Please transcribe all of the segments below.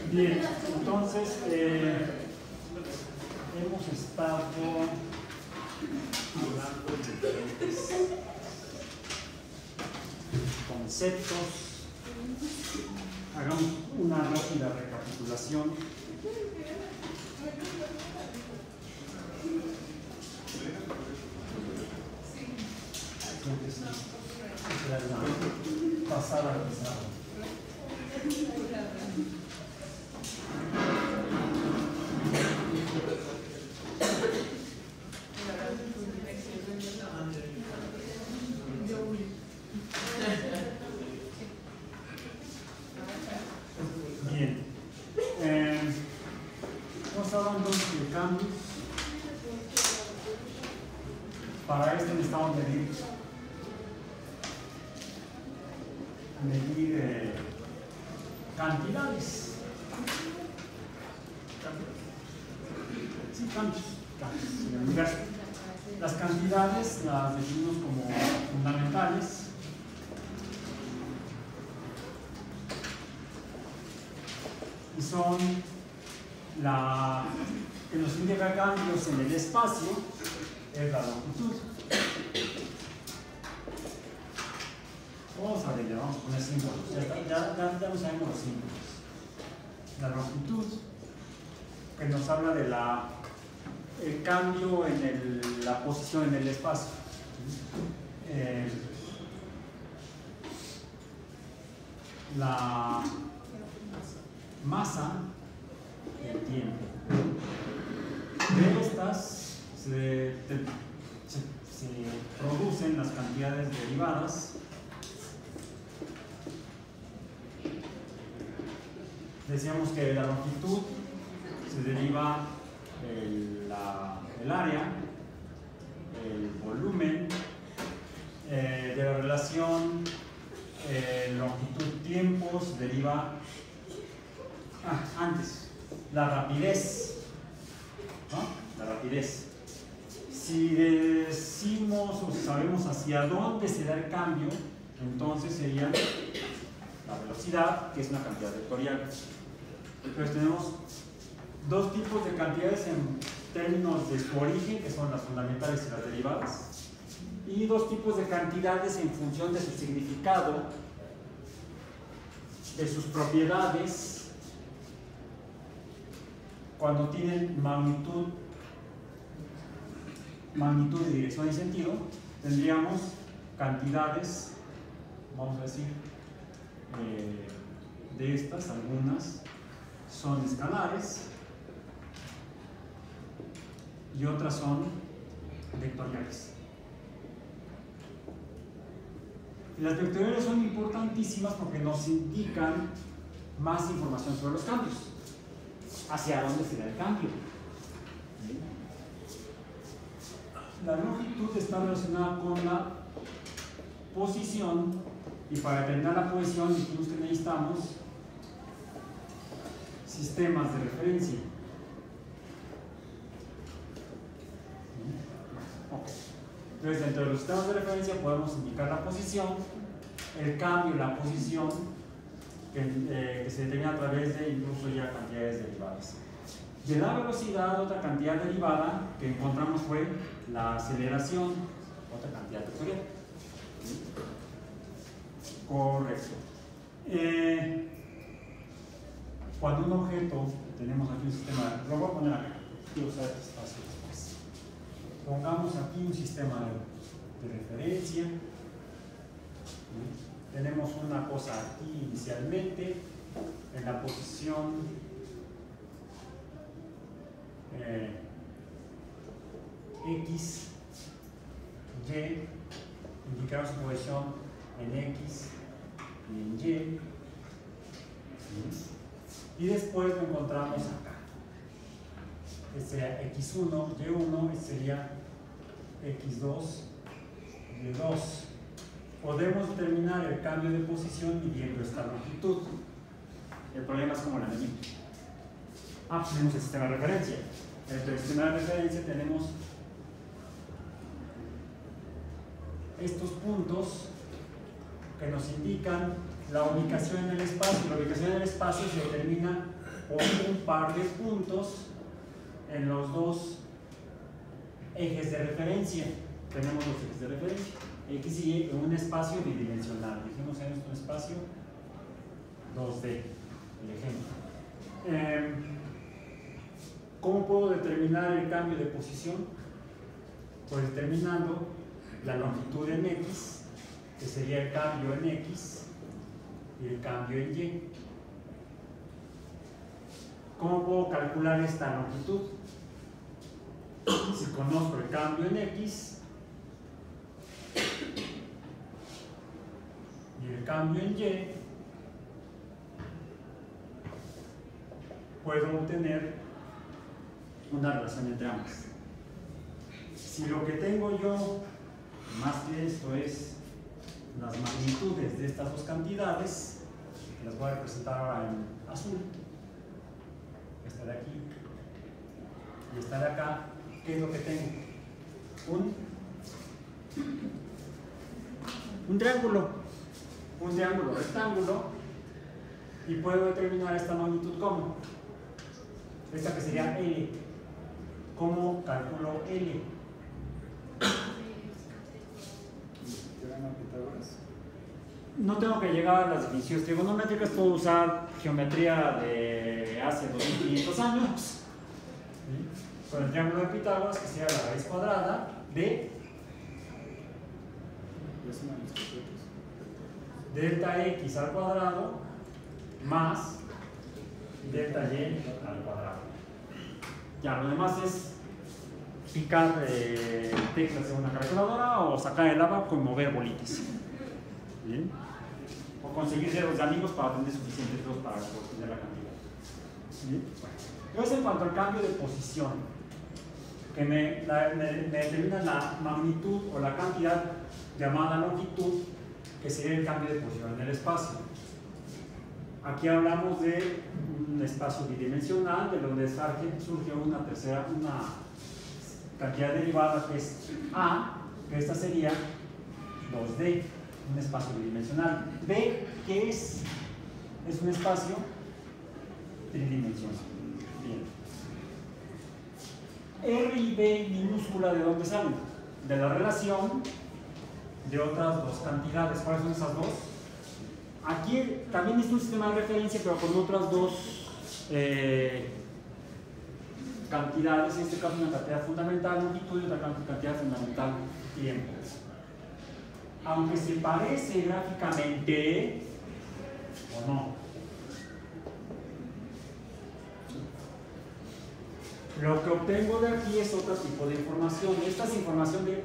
Bien, entonces hemos estado hablando de diferentes conceptos. Hagamos una rápida recapitulación. Pasada pisada. Bien. Vamos hablando de cambios. Para esto necesitamos medir cantidades. Sí, cambios en el universo. Las cantidades las definimos como fundamentales. Y son la que nos indica cambios en el espacio, es la longitud. Vamos a ver, vamos a poner símbolos. Ya no sabemos los símbolos. La longitud, que nos habla de el cambio en la posición en el espacio. La masa, el tiempo. De estas se producen las cantidades derivadas. Decíamos que la longitud se deriva el área, el volumen, de la relación longitud-tiempo se deriva antes, la rapidez, ¿no? La rapidez. Si decimos o sabemos hacia dónde se da el cambio, entonces sería la velocidad, que es una cantidad vectorial. Entonces tenemos dos tipos de cantidades en términos de su origen, que son las fundamentales y las derivadas, y dos tipos de cantidades en función de su significado, de sus propiedades, cuando tienen magnitud de dirección y sentido. Tendríamos cantidades, vamos a decir, de estas, algunas son escalares y otras son vectoriales. Y las vectoriales son importantísimas porque nos indican más información sobre los cambios, hacia dónde se da el cambio. La longitud está relacionada con la posición, y para determinar la posición dijimos que necesitamos sistemas de referencia. Entonces, dentro de los sistemas de referencia podemos indicar la posición, el cambio en la posición, que se determina a través de incluso ya cantidades derivadas. De la velocidad, otra cantidad derivada que encontramos fue la aceleración, otra cantidad vectorial. Correcto. Cuando un objeto, tenemos aquí un sistema, lo voy a poner acá, quiero usar este espacio después. Pongamos aquí un sistema de referencia. Tenemos una cosa aquí inicialmente, en la posición X, Y, indicamos su posición en X y en Y. Y después lo encontramos acá. Este sería X1, Y1, este sería X2, Y2. Podemos determinar el cambio de posición midiendo esta longitud. El problema es como la medimos. Tenemos el sistema de referencia. Dentro del sistema de referencia tenemos estos puntos que nos indican la ubicación en el espacio. La ubicación en el espacio se determina pongo un par de puntos en los dos ejes de referencia. Tenemos dos ejes de referencia, X y Y, en un espacio bidimensional. Dijimos en esto un espacio 2D, el ejemplo. ¿Cómo puedo determinar el cambio de posición? Pues determinando la longitud en X, que sería el cambio en X, y el cambio en Y. ¿Cómo puedo calcular esta longitud? Si conozco el cambio en X y el cambio en Y, puedo obtener una relación entre ambas. Si lo que tengo yo, más que esto, es las magnitudes de estas dos cantidades, que las voy a representar ahora en azul, esta de aquí y esta de acá, ¿qué es lo que tengo? Un triángulo rectángulo, y puedo determinar esta magnitud como esta, que sería L. ¿Cómo calculo L? No tengo que llegar a las definiciones trigonométricas, puedo usar geometría de hace 2500 años. Con el triángulo de Pitágoras, que sería la raíz cuadrada de delta X al cuadrado más delta Y al cuadrado. Ya, lo demás es picar teclas en una calculadora o sacar el abaco y mover bolitas. ¿Bien? O conseguir ceros de amigos para tener suficientes ceros para obtener la cantidad. ¿Bien? Entonces, en cuanto al cambio de posición, que me determina la magnitud o la cantidad llamada longitud, que sería el cambio de posición en el espacio. Aquí hablamos de un espacio bidimensional, de donde surge una cantidad derivada que es A, que esta sería 2D, un espacio bidimensional. B, ¿qué es? Es un espacio tridimensional. Bien. R y B minúscula, ¿de dónde salen? De la relación de otras dos cantidades. ¿Cuáles son esas dos? Aquí también es un sistema de referencia, pero con otras dos cantidades. En este caso, una cantidad fundamental, longitud, y otra cantidad fundamental, tiempo. Aunque se parece gráficamente, o no. Lo que obtengo de aquí es otro tipo de información. Esta es información de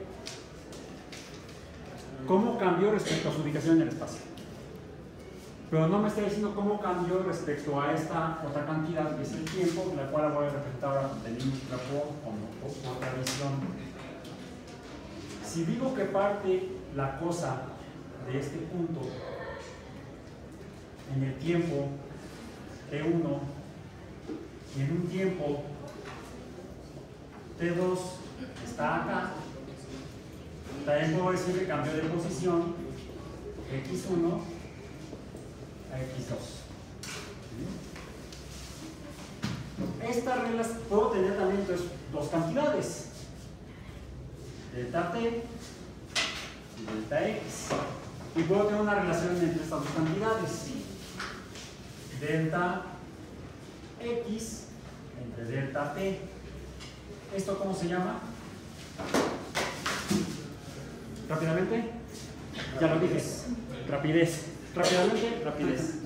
cómo cambió respecto a su ubicación en el espacio. Pero no me está diciendo cómo cambió respecto a esta otra cantidad, que es el tiempo, la cual voy a representar ahora de minúscula por otra visión. Si digo que parte la cosa de este punto en el tiempo T1 y en un tiempo T2 está acá, también puedo decir que cambio de posición X1 a X2. Estas reglas puedo tener también entonces dos cantidades, delta T y delta X, y puedo tener una relación entre estas dos cantidades, delta X entre delta T. ¿Esto cómo se llama? ¿Rápidamente? Ya lo dije. Rapidez. Rápidamente, rapidez.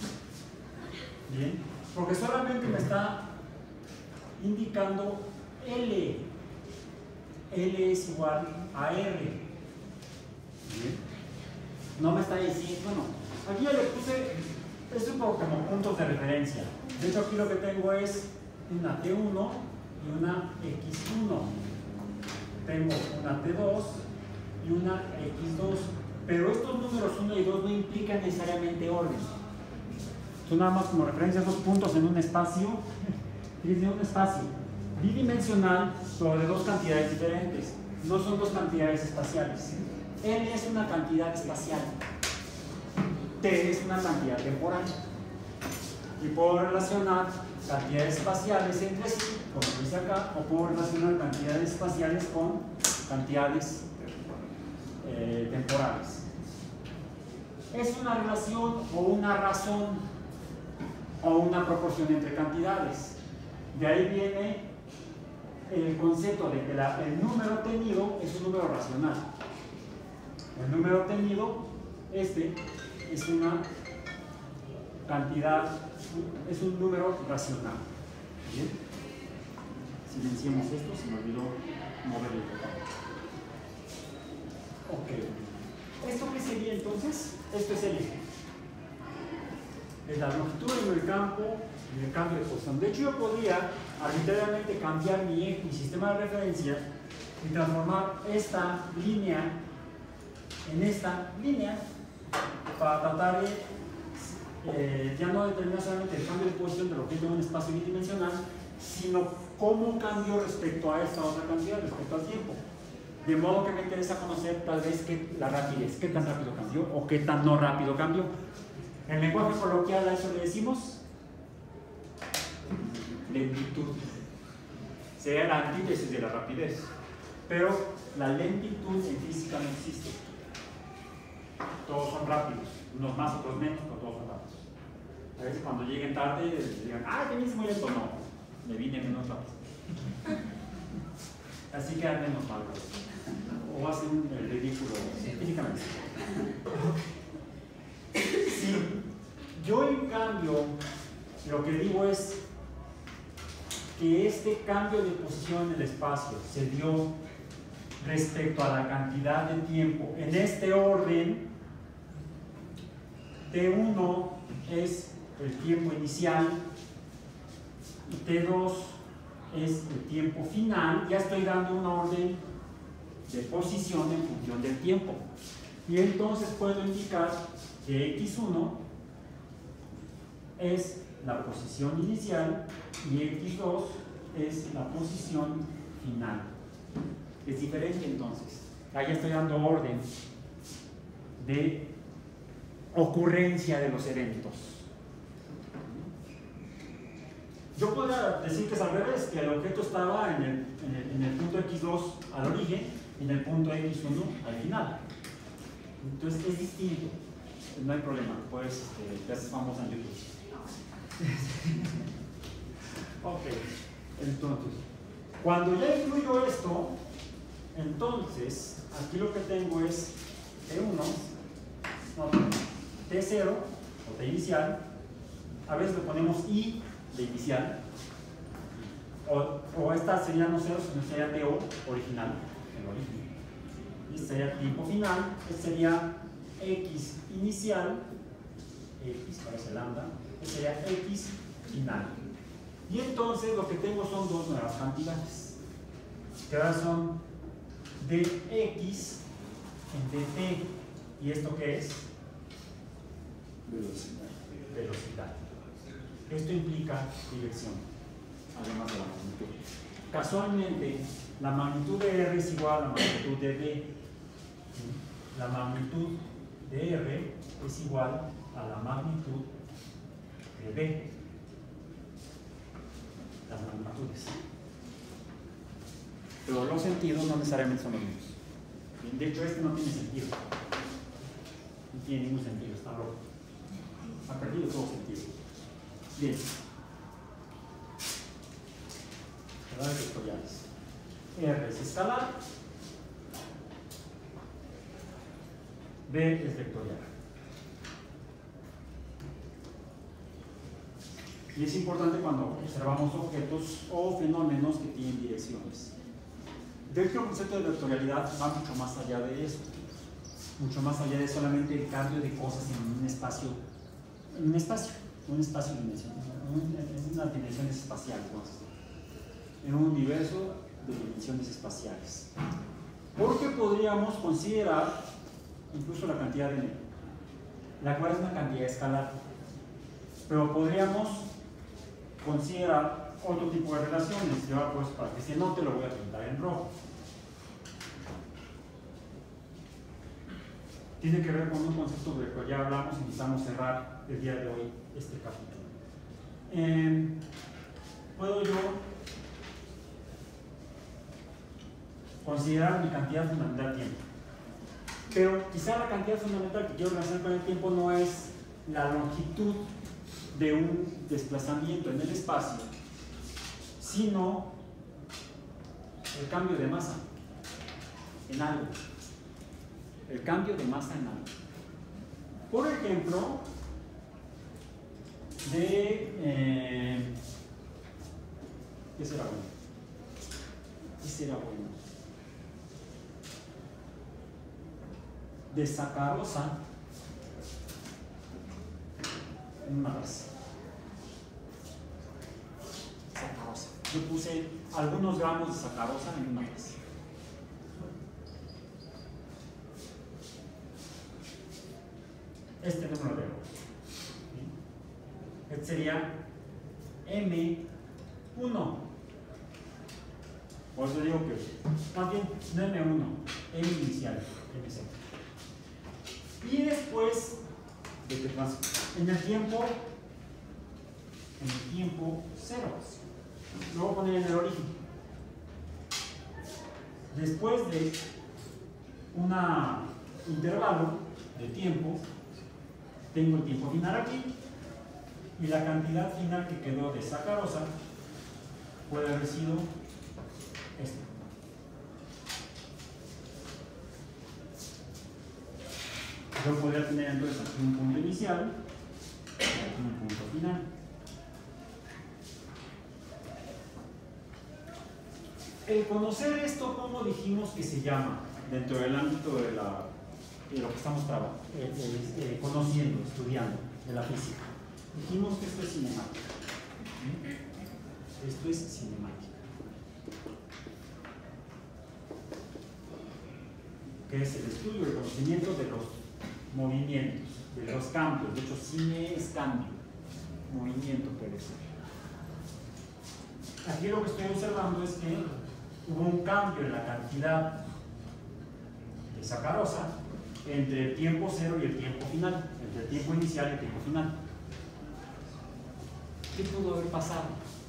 Bien. Porque solamente me está indicando L. L es igual a R. Bien. No me está diciendo, bueno, aquí ya le puse, es un poco como puntos de referencia. De hecho, aquí lo que tengo es una T1 y una X1. Tengo una T2 y una X2. Pero estos números 1 y 2 no implican necesariamente orden. Son nada más como referencia a esos puntos en un espacio. Fíjense, un espacio bidimensional sobre dos cantidades diferentes. No son dos cantidades espaciales. N es una cantidad espacial. T es una cantidad temporal. Y puedo relacionar cantidades espaciales entre sí, como dice acá, o puedo relacionar cantidades espaciales con cantidades temporales. Es una relación o una razón o una proporción entre cantidades. De ahí viene el concepto de que el número obtenido es un número racional. El número obtenido, es una cantidad, es un número racional. ¿Bien? Silenciemos esto, se me olvidó mover el botón. Ok. ¿Esto qué sería entonces? Esto es el eje. Es la longitud en el campo de posición. De hecho, yo podría arbitrariamente cambiar mi sistema de referencia y transformar esta línea en esta línea para tratar de ya no determinar solamente el cambio de posición del objeto en un espacio bidimensional, sino cómo cambio respecto a esta otra cantidad, respecto al tiempo. De modo que me interesa conocer tal vez la rapidez, qué tan rápido cambió o qué tan no rápido cambió. En lenguaje coloquial a eso le decimos lentitud. Sería la antítesis de la rapidez. Pero la lentitud en física no existe. Todos son rápidos, unos más, otros menos, pero todos son rápidos. A veces cuando lleguen tarde digan, te vienes muy lento. No, me vine menos rápido. Así que al menos mal. O hacen el ridículo científicamente. Si yo en cambio lo que digo es que este cambio de posición en el espacio se dio respecto a la cantidad de tiempo en este orden, T1 es el tiempo inicial y T2 es el tiempo final. Ya estoy dando una orden de posición en función del tiempo. Y entonces puedo indicar que X1 es la posición inicial y X2 es la posición final. Es diferente entonces. Ahí estoy dando orden de ocurrencia de los eventos. Yo podría decir que es al revés, que el objeto estaba en el punto X2 al origen y en el punto X1 al final. Entonces es distinto, no hay problema, pues te haces famosa en YouTube. Ok, entonces, cuando ya incluyo esto, entonces aquí lo que tengo es T0 o T inicial, a veces le ponemos I de inicial, o esta sería no cero, sino sería TO original, el origen. Y este sería tiempo final, este sería X inicial, X parece lambda, este sería X final. Y entonces lo que tengo son dos nuevas cantidades, que ahora son dx en dt. ¿Y esto qué es? Velocidad. Esto implica dirección, además de la magnitud. Casualmente, la magnitud de R es igual a la magnitud de D. La magnitud de R es igual a la magnitud de D. Las magnitudes. Pero los sentidos no necesariamente son los mismos. De hecho, este no tiene sentido. No tiene ningún sentido, está loco. Ha perdido todo sentido. Bien. Escalares vectoriales. R es escalar. B es vectorial. Y es importante cuando observamos objetos o fenómenos que tienen direcciones. De hecho, el concepto de vectorialidad va mucho más allá de eso. Mucho más allá de solamente el cambio de cosas en un espacio dimensional, en unas dimensiones espaciales, en un universo de dimensiones espaciales. Porque podríamos considerar incluso la cantidad de la cual es una cantidad escalar, pero podríamos considerar otro tipo de relaciones. Yo, pues, para que se note, lo voy a pintar en rojo. Tiene que ver con un concepto del que ya hablamos y necesitamos cerrar el día de hoy este capítulo. puedo yo considerar mi cantidad fundamental de tiempo. Pero quizá la cantidad fundamental que quiero relacionar con el tiempo no es la longitud de un desplazamiento en el espacio, sino el cambio de masa en algo. El cambio de masa en algo. Por ejemplo, ¿qué será bueno? ¿Qué será bueno? De sacarosa en una grasa. Sacarosa. Yo puse algunos gramos de sacarosa en una grasa. Este número de oro. Este sería M1. Por eso digo que más bien no M1, M inicial, MC. Y después de que en el tiempo cero. Lo voy a poner en el origen. Después de un intervalo de tiempo, tengo el tiempo final aquí y la cantidad final que quedó de sacarosa puede haber sido esta. Yo podría tener entonces aquí un punto inicial y aquí un punto final. El conocer esto, ¿cómo dijimos que se llama dentro del ámbito de lo que estamos conociendo, estudiando, de la física? Dijimos que esto es cinemática. Esto es cinemática. Que es el estudio, el conocimiento de los movimientos, de los cambios. De hecho, cine es cambio, movimiento puede ser. Aquí lo que estoy observando es que hubo un cambio en la cantidad de sacarosa entre el tiempo cero y el tiempo final, entre el tiempo inicial y el tiempo final. ¿Qué pudo haber pasado?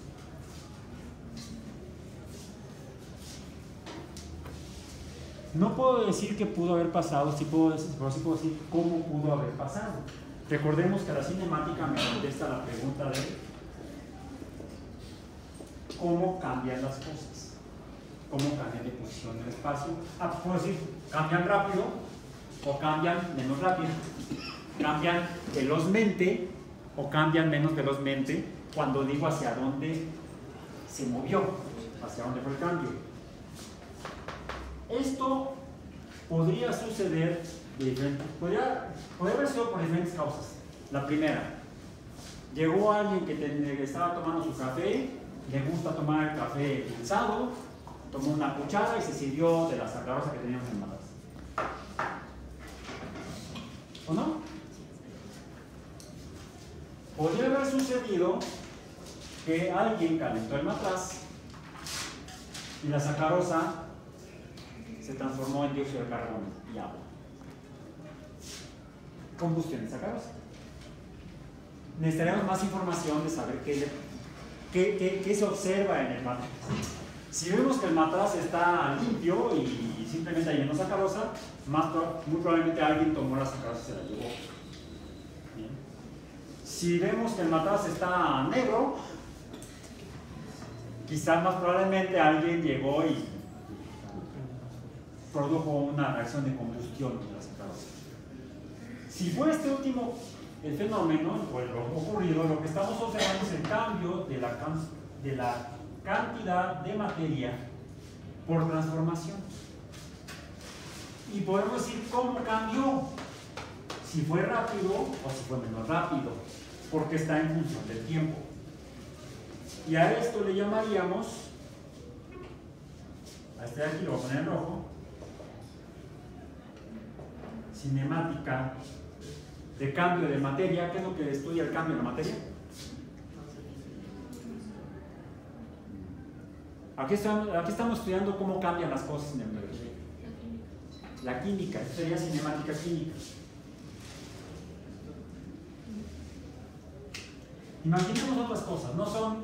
No puedo decir qué pudo haber pasado, sí puedo decir, pero sí puedo decir cómo pudo haber pasado. Recordemos que la cinemática me contesta la pregunta de cómo cambian las cosas, cómo cambian de posición en el espacio. Puedo decir, cambian rápido o cambian menos rápido, cambian velozmente o cambian menos velozmente cuando digo hacia dónde se movió, hacia dónde fue el cambio. Esto podría suceder podría haber sido por diferentes causas. La primera, llegó alguien que estaba tomando su café, le gusta tomar el café pulsado, tomó una cuchara y se sirvió de la sacarosa que teníamos en la taza. ¿O no? Podría haber sucedido que alguien calentó el matraz y la sacarosa se transformó en dióxido de carbono y agua. Combustión de sacarosa. Necesitaremos más información de saber qué se observa en el matraz. Si vemos que el matraz está limpio y simplemente hay menos sacarosa, muy probablemente alguien tomó la sacarosa y se la llevó. Bien. Si vemos que el matraz está negro, quizás más probablemente alguien llegó y produjo una reacción de combustión de la sacarosa. Si fue este último el fenómeno, o lo ocurrido, lo que estamos observando es el cambio de la cantidad de materia por transformación. Y podemos decir cómo cambió, si fue rápido o si fue menos rápido, porque está en función del tiempo. Y a esto le llamaríamos, a este de aquí lo voy a poner en rojo, cinemática de cambio de materia. ¿Qué es lo que estudia el cambio de la materia? Aquí estamos estudiando cómo cambian las cosas en el medio. La química, esto sería cinemática química. Imaginemos otras cosas, no son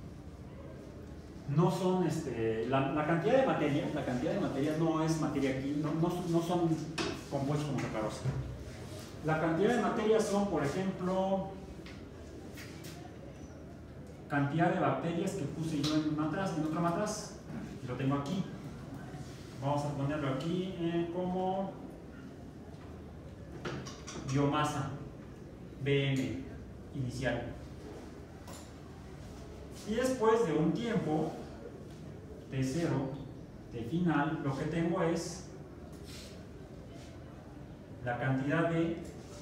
la cantidad de materia no es materia aquí, no son compuestos como sacarosa. La cantidad de materia son, por ejemplo, cantidad de bacterias que puse yo en otro matraz, y lo tengo aquí. Vamos a ponerlo aquí como biomasa, BM, inicial. Y después de un tiempo, T0, de final, lo que tengo es la cantidad de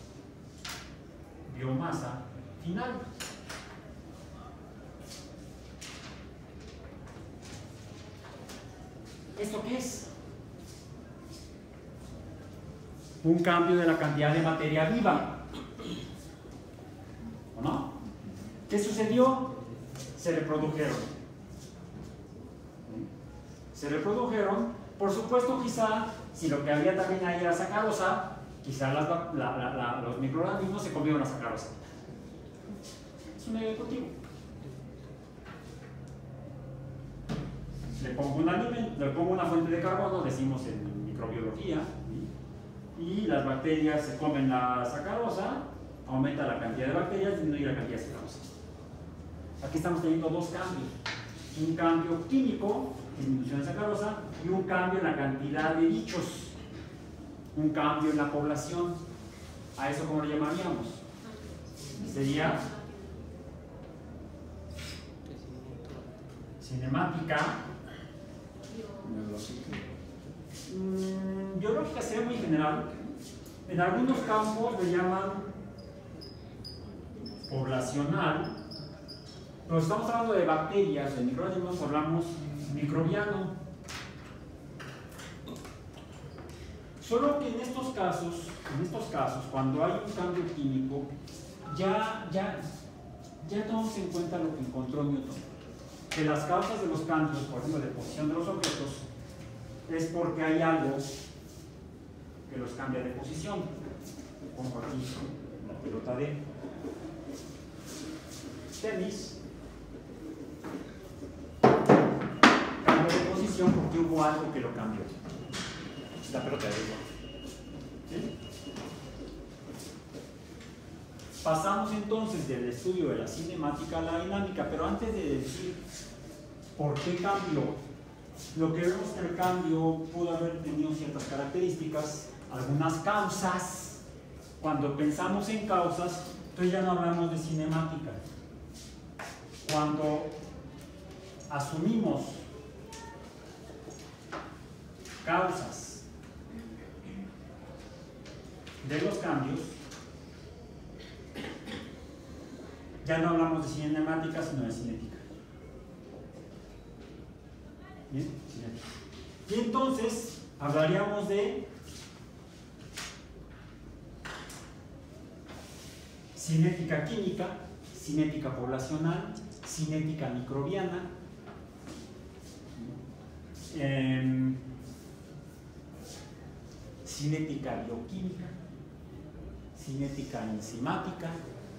biomasa final. ¿Esto qué es? Un cambio de la cantidad de materia viva. ¿O no? ¿Qué sucedió? Se reprodujeron. Se reprodujeron. Por supuesto, quizá, si lo que había también ahí era sacarosa, quizá los microorganismos se comieron la sacarosa. Es un medio de cultivo. Le pongo una fuente de carbono, decimos en microbiología, ¿sí? Y las bacterias se comen la sacarosa, aumenta la cantidad de bacterias, disminuye la cantidad de sacarosa. Aquí estamos teniendo dos cambios: un cambio químico, disminución de sacarosa, y un cambio en la cantidad de bichos, un cambio en la población. ¿A eso cómo lo llamaríamos? Sería cinemática. Biológica sería muy general. En algunos campos le llaman poblacional, pero estamos hablando de bacterias, de microorganismos, hablamos microbiano. Solo que en estos casos, cuando hay un cambio químico, ya tomamos en cuenta lo que encontró Newton, que las causas de los cambios, por ejemplo, de posición de los objetos, es porque hay algo que los cambia de posición. Pongo aquí la pelota de tenis. Cambio de posición porque hubo algo que lo cambió. La pelota de béisbol. ¿Sí? Pasamos entonces del estudio de la cinemática a la dinámica, pero antes de decir por qué cambió, lo que vemos que el cambio pudo haber tenido ciertas características, algunas causas. Cuando pensamos en causas, entonces ya no hablamos de cinemática. Cuando asumimos causas de los cambios, ya no hablamos de cinemática, sino de cinética. ¿Bien? Cinética. Y entonces hablaríamos de cinética química, cinética poblacional, cinética microbiana, cinética bioquímica, cinética enzimática.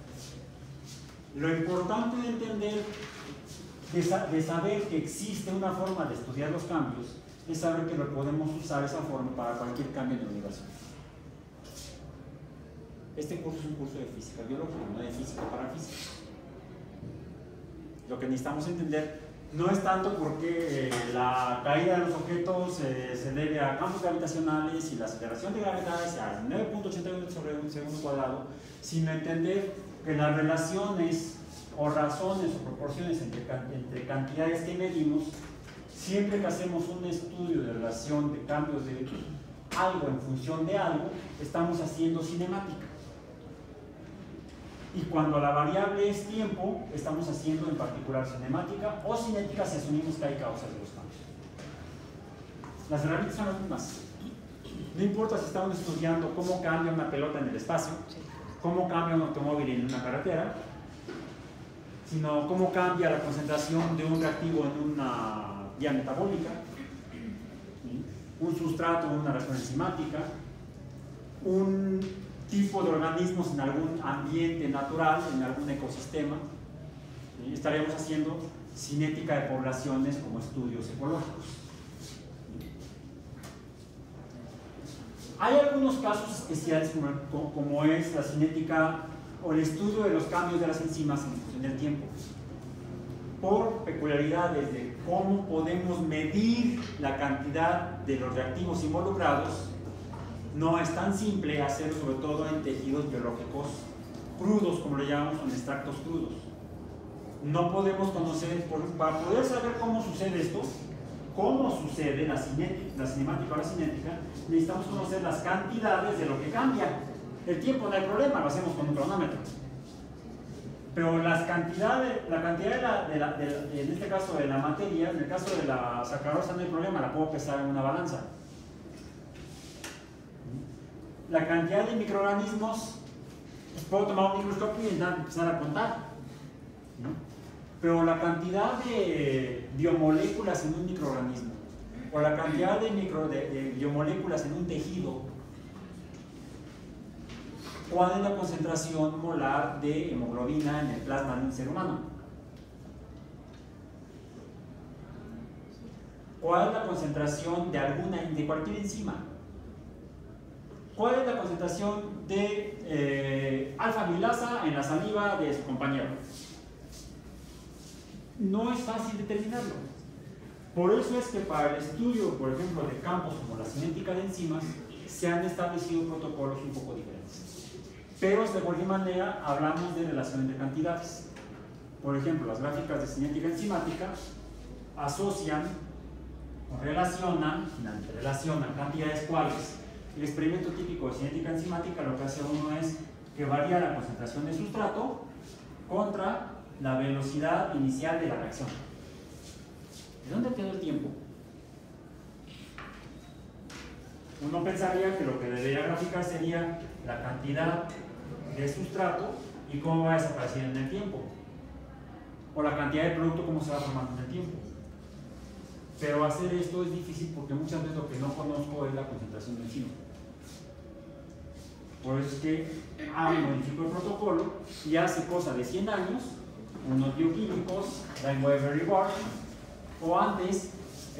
Lo importante de entender, de saber que existe una forma de estudiar los cambios, es saber que lo podemos usar esa forma para cualquier cambio en el universo. Este curso es un curso de física biológica, no de física para física. Lo que necesitamos entender no es tanto porque la caída de los objetos se debe a campos gravitacionales y la aceleración de gravedad es a 9.81 sobre un segundo cuadrado, sino entender que las relaciones o razones o proporciones entre cantidades que medimos, siempre que hacemos un estudio de relación de cambios de algo en función de algo, estamos haciendo cinemática. Y cuando la variable es tiempo, estamos haciendo en particular cinemática o cinética si asumimos que hay causas de los cambios. Las herramientas son las mismas. No importa si estamos estudiando cómo cambia una pelota en el espacio, cómo cambia un automóvil en una carretera, sino cómo cambia la concentración de un reactivo en una vía metabólica, un sustrato en una reacción enzimática, un tipo de organismos en algún ambiente natural, en algún ecosistema, ¿sí? Estaríamos haciendo cinética de poblaciones como estudios ecológicos. Hay algunos casos especiales como es la cinética o el estudio de los cambios de las enzimas en función del tiempo, por peculiaridades de cómo podemos medir la cantidad de los reactivos involucrados. No es tan simple hacerlo, sobre todo en tejidos biológicos crudos, como le llamamos, en extractos crudos. No podemos conocer, para poder saber cómo sucede esto, cómo sucede la cinemática o la cinética, necesitamos conocer las cantidades de lo que cambia. El tiempo no hay problema, lo hacemos con un cronómetro. Pero la cantidad en este caso de la materia, en el caso de la sacarosa no hay problema, la puedo pesar en una balanza. La cantidad de microorganismos, pues puedo tomar un microscopio y empezar a contar. Pero la cantidad de biomoléculas en un microorganismo, o la cantidad de biomoléculas en un tejido, ¿cuál es la concentración molar de hemoglobina en el plasma de un ser humano? ¿Cuál es la concentración de cualquier enzima? ¿Cuál es la concentración de alfa-amilasa en la saliva de su compañero? No es fácil determinarlo. Por eso es que para el estudio, por ejemplo, de campos como la cinética de enzimas, se han establecido protocolos un poco diferentes. Pero de cualquier manera hablamos de relación entre cantidades. Por ejemplo, las gráficas de cinética enzimática asocian o relacionan cantidades cuales. El experimento típico de cinética enzimática lo que hace uno es que varía la concentración de sustrato contra la velocidad inicial de la reacción. ¿De dónde quedó el tiempo? Uno pensaría que lo que debería graficar sería la cantidad de sustrato y cómo va desapareciendo en el tiempo, o la cantidad de producto, cómo se va formando en el tiempo. Pero hacer esto es difícil porque muchas veces lo que no conozco es la concentración del enzima. Por eso es que modificó el protocolo y hace cosa de 100 años, unos bioquímicos, Weber y Ward, o antes,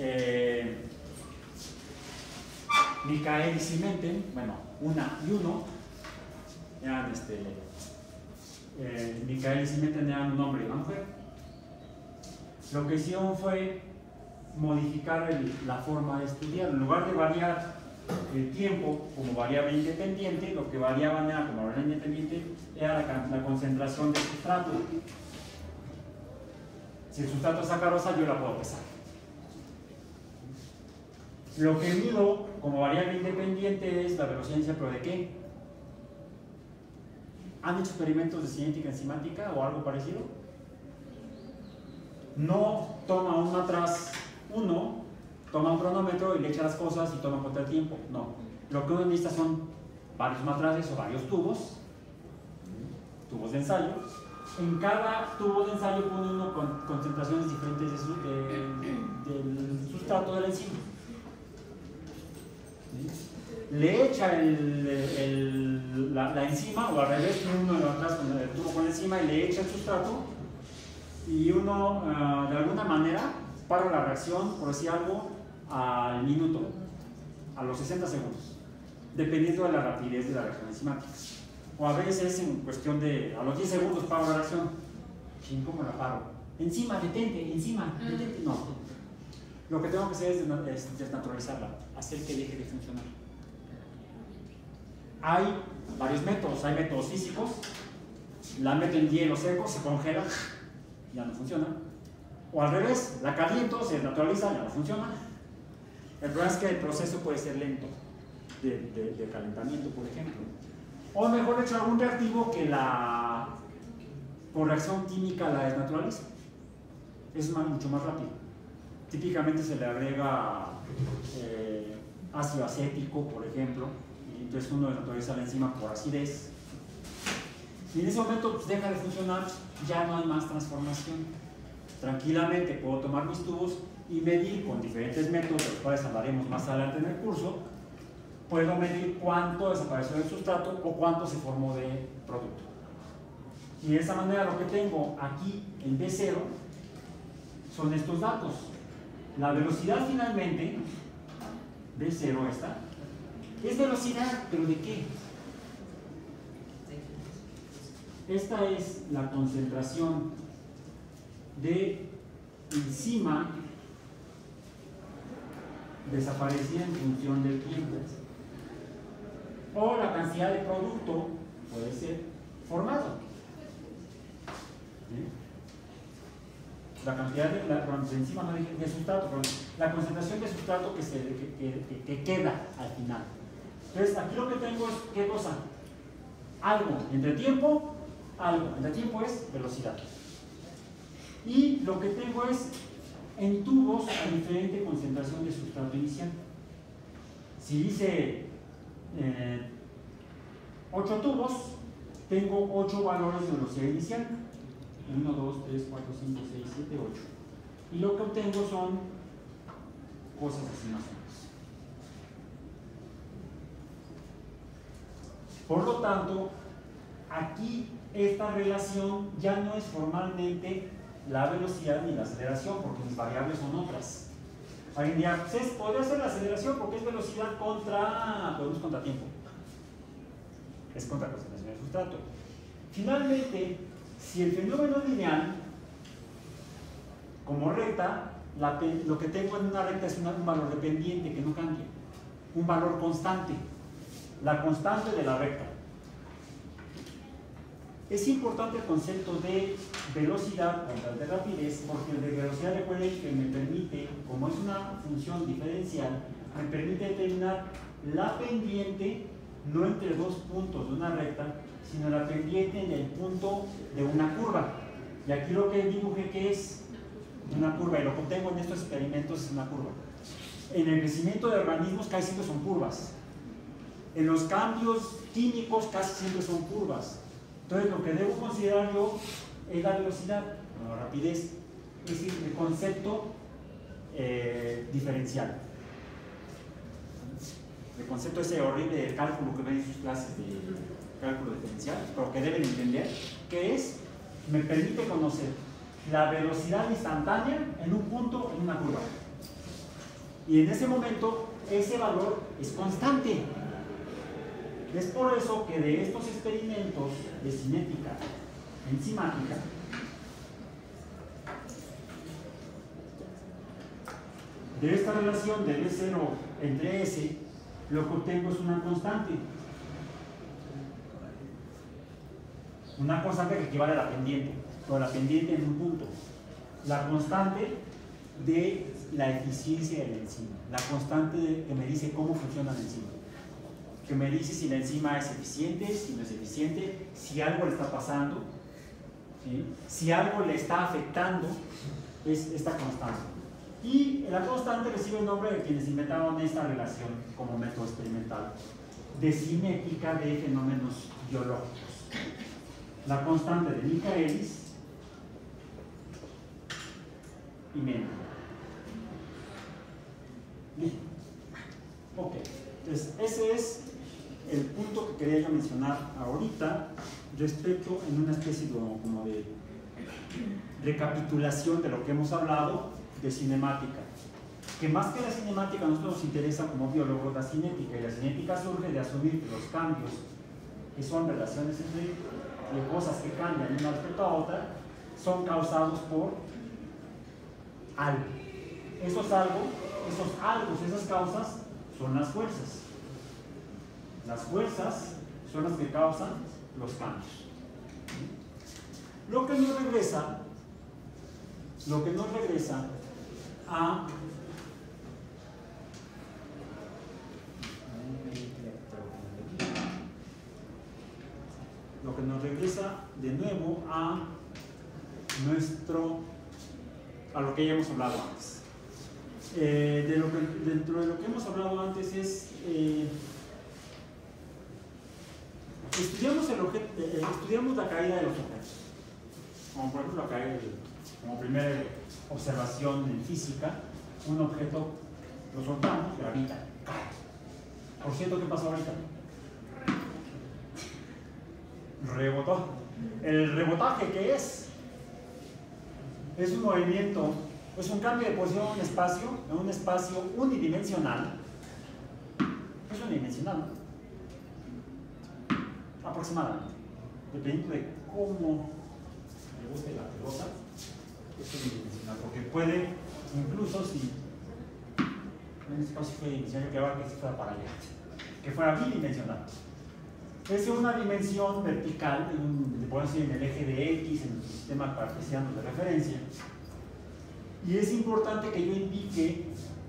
Michael y Simenten, bueno, una y uno, eran Michael y Simenten eran un hombre y una mujer. Lo que hicieron fue modificar la forma de estudiar. En lugar de variar el tiempo como variable independiente, lo que variaban era como variable independiente era la concentración del sustrato. Si el sustrato es sacarosa, yo la puedo pesar. Lo que mido como variable independiente es la velocidad inicial, ¿pero de qué? ¿Han hecho experimentos de cinética enzimática o algo parecido? No toma uno atrás uno, toma un cronómetro y le echa las cosas y toma contra el tiempo. No. Lo que uno necesita son varios matraces o varios tubos de ensayo. En cada tubo de ensayo pone uno con concentraciones diferentes del sustrato de la enzima. Le echa la enzima, o al revés, tiene uno de atrás con el tubo con la enzima y le echa el sustrato, y uno de alguna manera para la reacción, por decir algo, al minuto, a los 60 segundos, dependiendo de la rapidez de la reacción enzimática. O a veces en cuestión de, a los 10 segundos paro la reacción. ¿Cómo la paro? Enzima, detente, detente. No. Lo que tengo que hacer es desnaturalizarla, hacer que deje de funcionar. Hay varios métodos, hay métodos físicos, la meto en hielo seco, se congela, ya no funciona. O al revés, la caliento, se desnaturaliza, ya no funciona. El problema es que el proceso puede ser lento, de calentamiento, por ejemplo. O mejor hecho algún reactivo que por reacción química la desnaturaliza. Es mucho más rápido. Típicamente se le agrega ácido acético, por ejemplo, y entonces uno desnaturaliza la enzima por acidez. Y en ese momento pues, deja de funcionar, ya no hay más transformación. Tranquilamente puedo tomar mis tubos y medir con diferentes métodos, de los cuales hablaremos más adelante en el curso. Puedo medir cuánto desapareció del sustrato o cuánto se formó de producto. Y de esa manera lo que tengo aquí en B0 son estos datos. La velocidad finalmente, B0 esta, es velocidad, ¿pero de qué? Esta es la concentración de enzima desaparecida en función del tiempo. O la cantidad de producto puede ser formado. ¿Sí? La cantidad de enzima, no dije, de sustrato, pero la concentración de sustrato que queda al final. Entonces, aquí lo que tengo es, ¿qué cosa? Algo entre tiempo, algo. Entre tiempo es velocidad. Y lo que tengo es en tubos a diferente concentración de sustrato inicial. Si dice 8 tubos, tengo 8 valores de velocidad inicial. 1, 2, 3, 4, 5, 6, 7, 8. Y lo que obtengo son cosas así más o menos. Por lo tanto, aquí esta relación ya no es formalmente la velocidad ni la aceleración, porque mis variables son otras. Hoy en día, podría ser la aceleración porque es velocidad contra tiempo. Es contra concentración de sustrato. Finalmente, si el fenómeno es lineal, como recta, lo que tengo en una recta es un valor dependiente que no cambia, un valor constante, la constante de la recta. Es importante el concepto de velocidad contra el de rapidez, porque el de velocidad, recuerden que me permite, como es una función diferencial, me permite determinar la pendiente no entre dos puntos de una recta, sino la pendiente en el punto de una curva. Y aquí lo que dibujé que es una curva, y lo que obtengo en estos experimentos es una curva. En el crecimiento de organismos casi siempre son curvas. En los cambios químicos casi siempre son curvas. Entonces lo que debo considerar yo es la velocidad, no la rapidez, es decir, el concepto diferencial. El concepto ese horrible de cálculo que ven en sus clases de cálculo diferencial, pero que deben entender, que es, me permite conocer la velocidad instantánea en un punto, en una curva. Y en ese momento, ese valor es constante. Es por eso que de estos experimentos de cinética enzimática, de esta relación de B0 entre S, lo que obtengo es una constante. Una constante que equivale a la pendiente, pero la pendiente en un punto. La constante de la eficiencia de la enzima. La constante que me dice cómo funciona la enzima. Que me dice si la enzima es eficiente, si no es eficiente, si algo le está pasando, ¿sí? Si algo le está afectando, es esta constante. Y la constante recibe el nombre de quienes inventaron esta relación como método experimental de cinética de fenómenos biológicos. La constante de Michaelis y Mendel. Ok, entonces ese es el punto que quería yo mencionar ahorita respecto en una especie como de recapitulación de lo que hemos hablado de cinemática. Que más que la cinemática, a nosotros nos interesa como biólogos la cinética, y la cinética surge de asumir que los cambios, que son relaciones entre cosas que cambian de una respecto a otra, son causados por algo. Esos algo, esas causas son las fuerzas. Las fuerzas son las que causan los cambios. Lo que nos regresa a de nuevo a lo que ya hemos hablado antes. Dentro de lo que hemos hablado antes es estudiamos la caída de los objetos, como por ejemplo como primera observación en física, un objeto lo soltamos, gravita, cae. Por cierto, ¿qué pasó ahorita? Rebotó, El rebotaje, ¿qué es? Es un movimiento, es un cambio de posición en un espacio unidimensional. Es unidimensional, ¿no? Aproximadamente, dependiendo de cómo le guste la pelota, es unidimensional, porque puede, incluso si en este caso fue dimensional, que fuera para allá, que fuera bidimensional. Es una dimensión vertical, podemos decir en el eje de X, en el sistema cartesiano de referencia. Y es importante que yo indique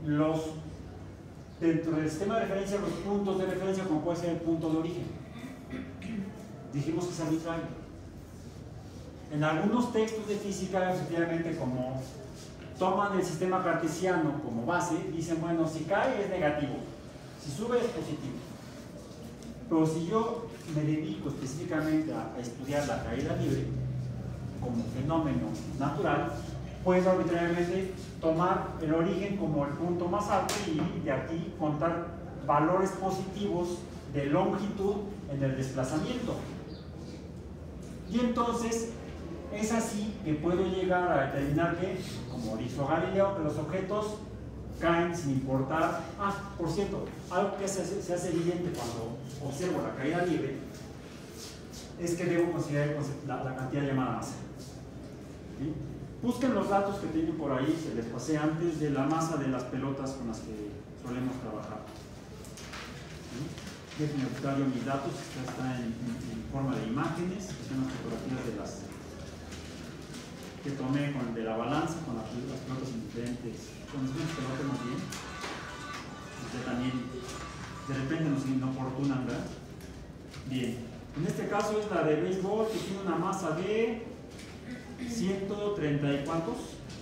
dentro del sistema de referencia, los puntos de referencia, como puede ser el punto de origen. Dijimos que es arbitrario. En algunos textos de física, efectivamente, como toman el sistema cartesiano como base, dicen, bueno, si cae es negativo, si sube es positivo. Pero si yo me dedico específicamente a estudiar la caída libre como fenómeno natural, puedo arbitrariamente tomar el origen como el punto más alto y de aquí contar valores positivos de longitud en el desplazamiento. Y entonces es así que puedo llegar a determinar que, como dijo Galileo, que los objetos caen sin importar. Por cierto, algo que se hace evidente cuando observo la caída libre es que debo considerar la cantidad llamada masa. ¿Sí? Busquen los datos que tienen por ahí, que les pasé antes, de la masa de las pelotas con las que solemos trabajar. ¿Sí? Déjenme buscar yo mis datos, está en forma de imágenes, que son las fotografías de las que tomé de la balanza, con las pelotas en diferentes condiciones que no tenemos bien. Usted también de repente nos inoportunan, ¿verdad? Bien, en este caso es la de béisbol, que tiene una masa de 130 y ¿cuántos?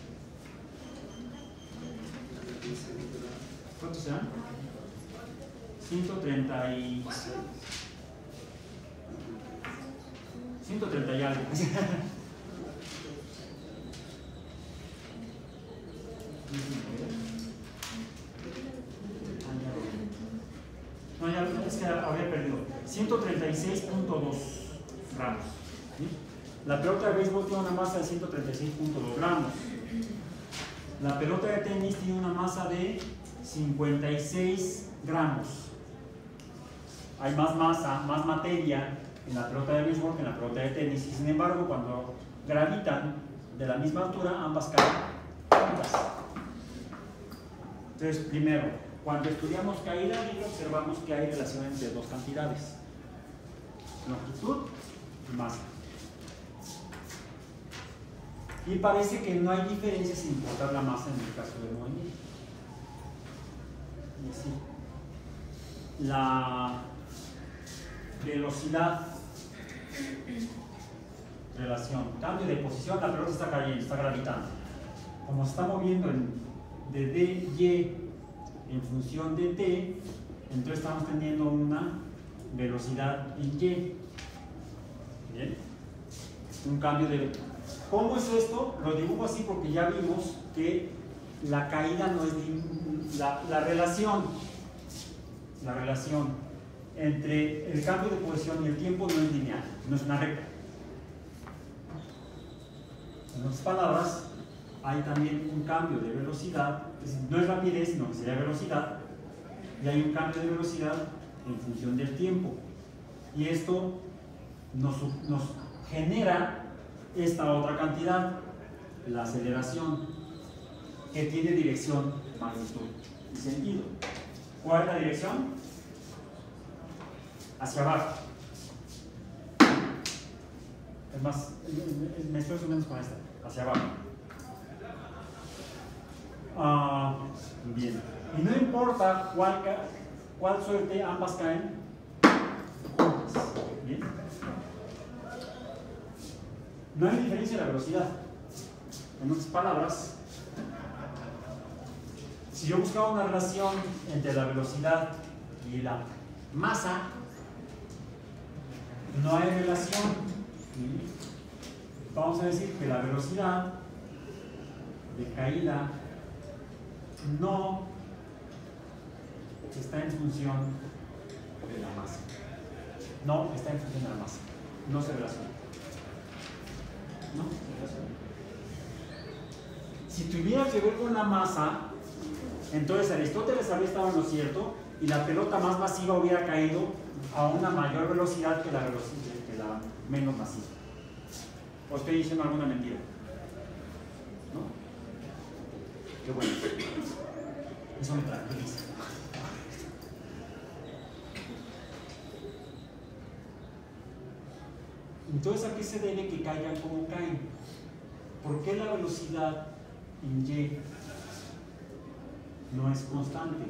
¿Cuántos serán? 130 y 130 y algo. No, ya es que habría perdido. 136.2 gramos. ¿Sí? La pelota de béisbol tiene una masa de 136.2 gramos. La pelota de tenis tiene una masa de 56 gramos. Hay más masa, más materia en la pelota de béisbol que en la pelota de tenis. Y sin embargo, cuando gravitan de la misma altura, ambas caen juntas. Entonces, primero, cuando estudiamos caída libre, observamos que hay relación entre dos cantidades: longitud y masa. Y parece que no hay diferencia sin importar la masa en el caso del movimiento. Y así, la velocidad, relación, cambio de posición, la pelota está cayendo, está gravitando. Como se está moviendo de dy en función de t, entonces estamos teniendo una velocidad en y. Bien, un cambio de... ¿Cómo es esto? Lo dibujo así porque ya vimos que la caída no es la relación entre el cambio de posición y el tiempo no es lineal, no es una recta. En otras palabras, hay también un cambio de velocidad, no es rapidez, sino que sería velocidad, y hay un cambio de velocidad en función del tiempo. Y esto nos genera esta otra cantidad, la aceleración, que tiene dirección, magnitud y sentido. ¿Cuál es la dirección? Hacia abajo. Es más, me estoy subiendo con esta, hacia abajo. Bien. Y no importa cuál suerte, ambas caen juntas. Bien. No hay diferencia en la velocidad. En otras palabras, si yo buscaba una relación entre la velocidad y la masa, no hay relación. Vamos a decir que la velocidad de caída no está en función de la masa. No está en función de la masa. No se relaciona. ¿no? Si tuvieras que ver con la masa, entonces Aristóteles habría estado en lo cierto y la pelota más masiva hubiera caído a una mayor velocidad que la menos masiva. ¿O estoy diciendo alguna mentira? ¿No? Qué bueno. Eso me tranquiliza. Entonces, ¿a qué se debe que caigan como caen? ¿Por qué la velocidad en Y no es constante?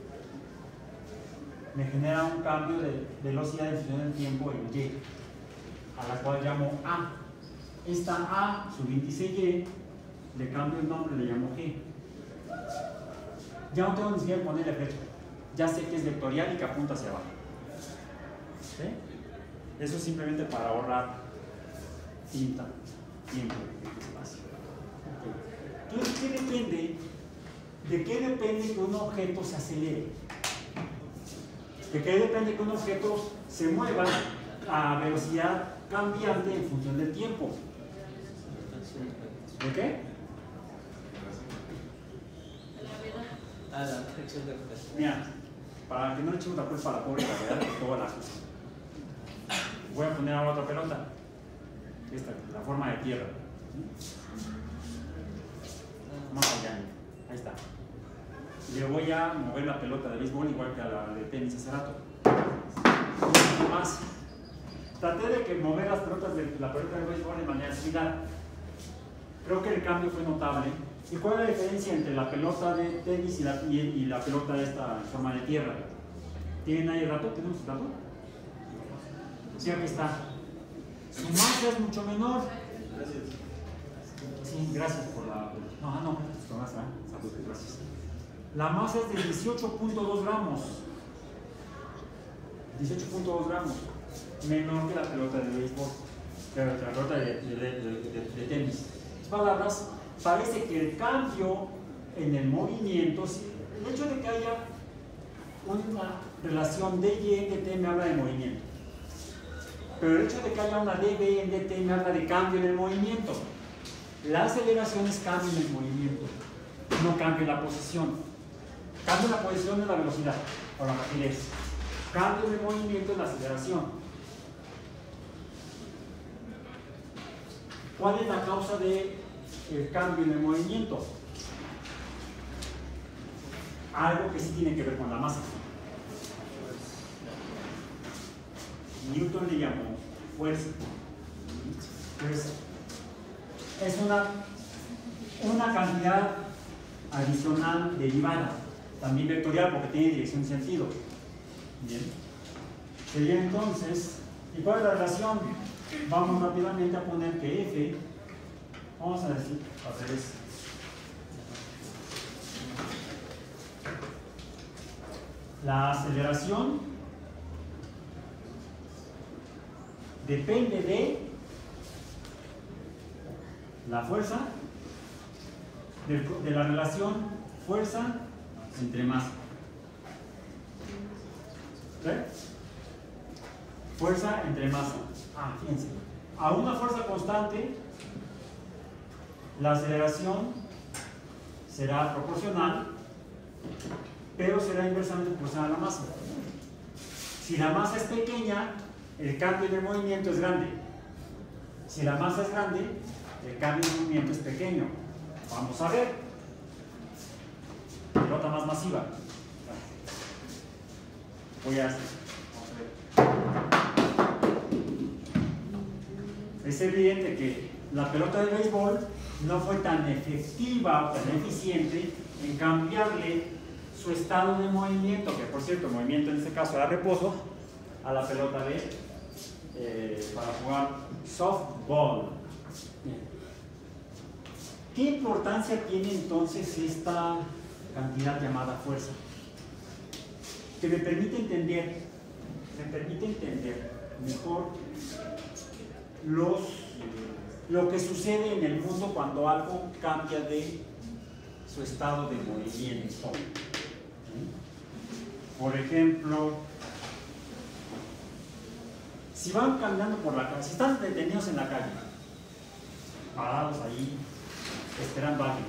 Me genera un cambio de velocidad en función del tiempo en Y, a la cual llamo A. Esta A, su índice Y, le cambio el nombre, le llamo G. Ya no tengo ni siquiera que ponerle fecha. Ya sé que es vectorial y que apunta hacia abajo. ¿Sí? Eso es simplemente para ahorrar tinta, tiempo, espacio. Okay. Entonces, ¿de qué depende que un objeto se acelere? ¿De qué depende que un objeto se mueva a velocidad cambiante en función del tiempo? ¿De qué? La dirección de rotación. Mira, para que no le echemos la culpa a la pobre gravedad de todas las cosas. Voy a poner ahora otra pelota. Esta, la forma de tierra. Más allá. Ahí está. Le voy a mover la pelota de béisbol igual que a la de tenis hace rato. Más. Traté de que mover las pelotas de la pelota de béisbol de manera similar. Creo que el cambio fue notable. ¿Y cuál es la diferencia entre la pelota de tenis y la pelota de esta forma de tierra? ¿Tienen ahí el dato? ¿Tenemos el dato? Sí, aquí está. Su masa es mucho menor. Gracias. Sí, gracias por la... No, gracias. La masa es de 18.2 gramos. 18.2 gramos. Menor que la pelota de béisbol. Que la pelota de tenis. En palabras, parece que el cambio en el movimiento, el hecho de que haya una relación dy en dt me habla de movimiento. Pero el hecho de que haya una db en dt me habla de cambio en el movimiento. La aceleración es cambio en el movimiento, no cambio en la posición. Cambio en la posición es la velocidad o la rapidez. Cambio en el movimiento es la aceleración. ¿Cuál es la causa del cambio en el movimiento? Algo que sí tiene que ver con la masa. Newton le llamó fuerza. Entonces, es una cantidad adicional derivada, también vectorial porque tiene dirección y sentido. Bien. Sería entonces, ¿y cuál es la relación? Vamos rápidamente a poner que F, vamos a decir al revés. La aceleración depende de la fuerza, de la relación fuerza entre masa. ¿Ve? Fuerza entre masa. Fíjense. A una fuerza constante, la aceleración será proporcional, pero será inversamente proporcional a la masa. Si la masa es pequeña, el cambio en el movimiento es grande. Si la masa es grande, el cambio en el movimiento es pequeño. Vamos a ver. Pelota más masiva. Voy a hacer. Es evidente que la pelota de béisbol no fue tan efectiva o tan eficiente en cambiarle su estado de movimiento, que por cierto, el movimiento en este caso era reposo, a la pelota para jugar softball. ¿Qué importancia tiene entonces esta cantidad llamada fuerza? Que me permite entender mejor lo que sucede en el mundo cuando algo cambia de su estado de movimiento. Por ejemplo, si van caminando por la calle, si están detenidos en la calle parados ahí, esperando a alguien,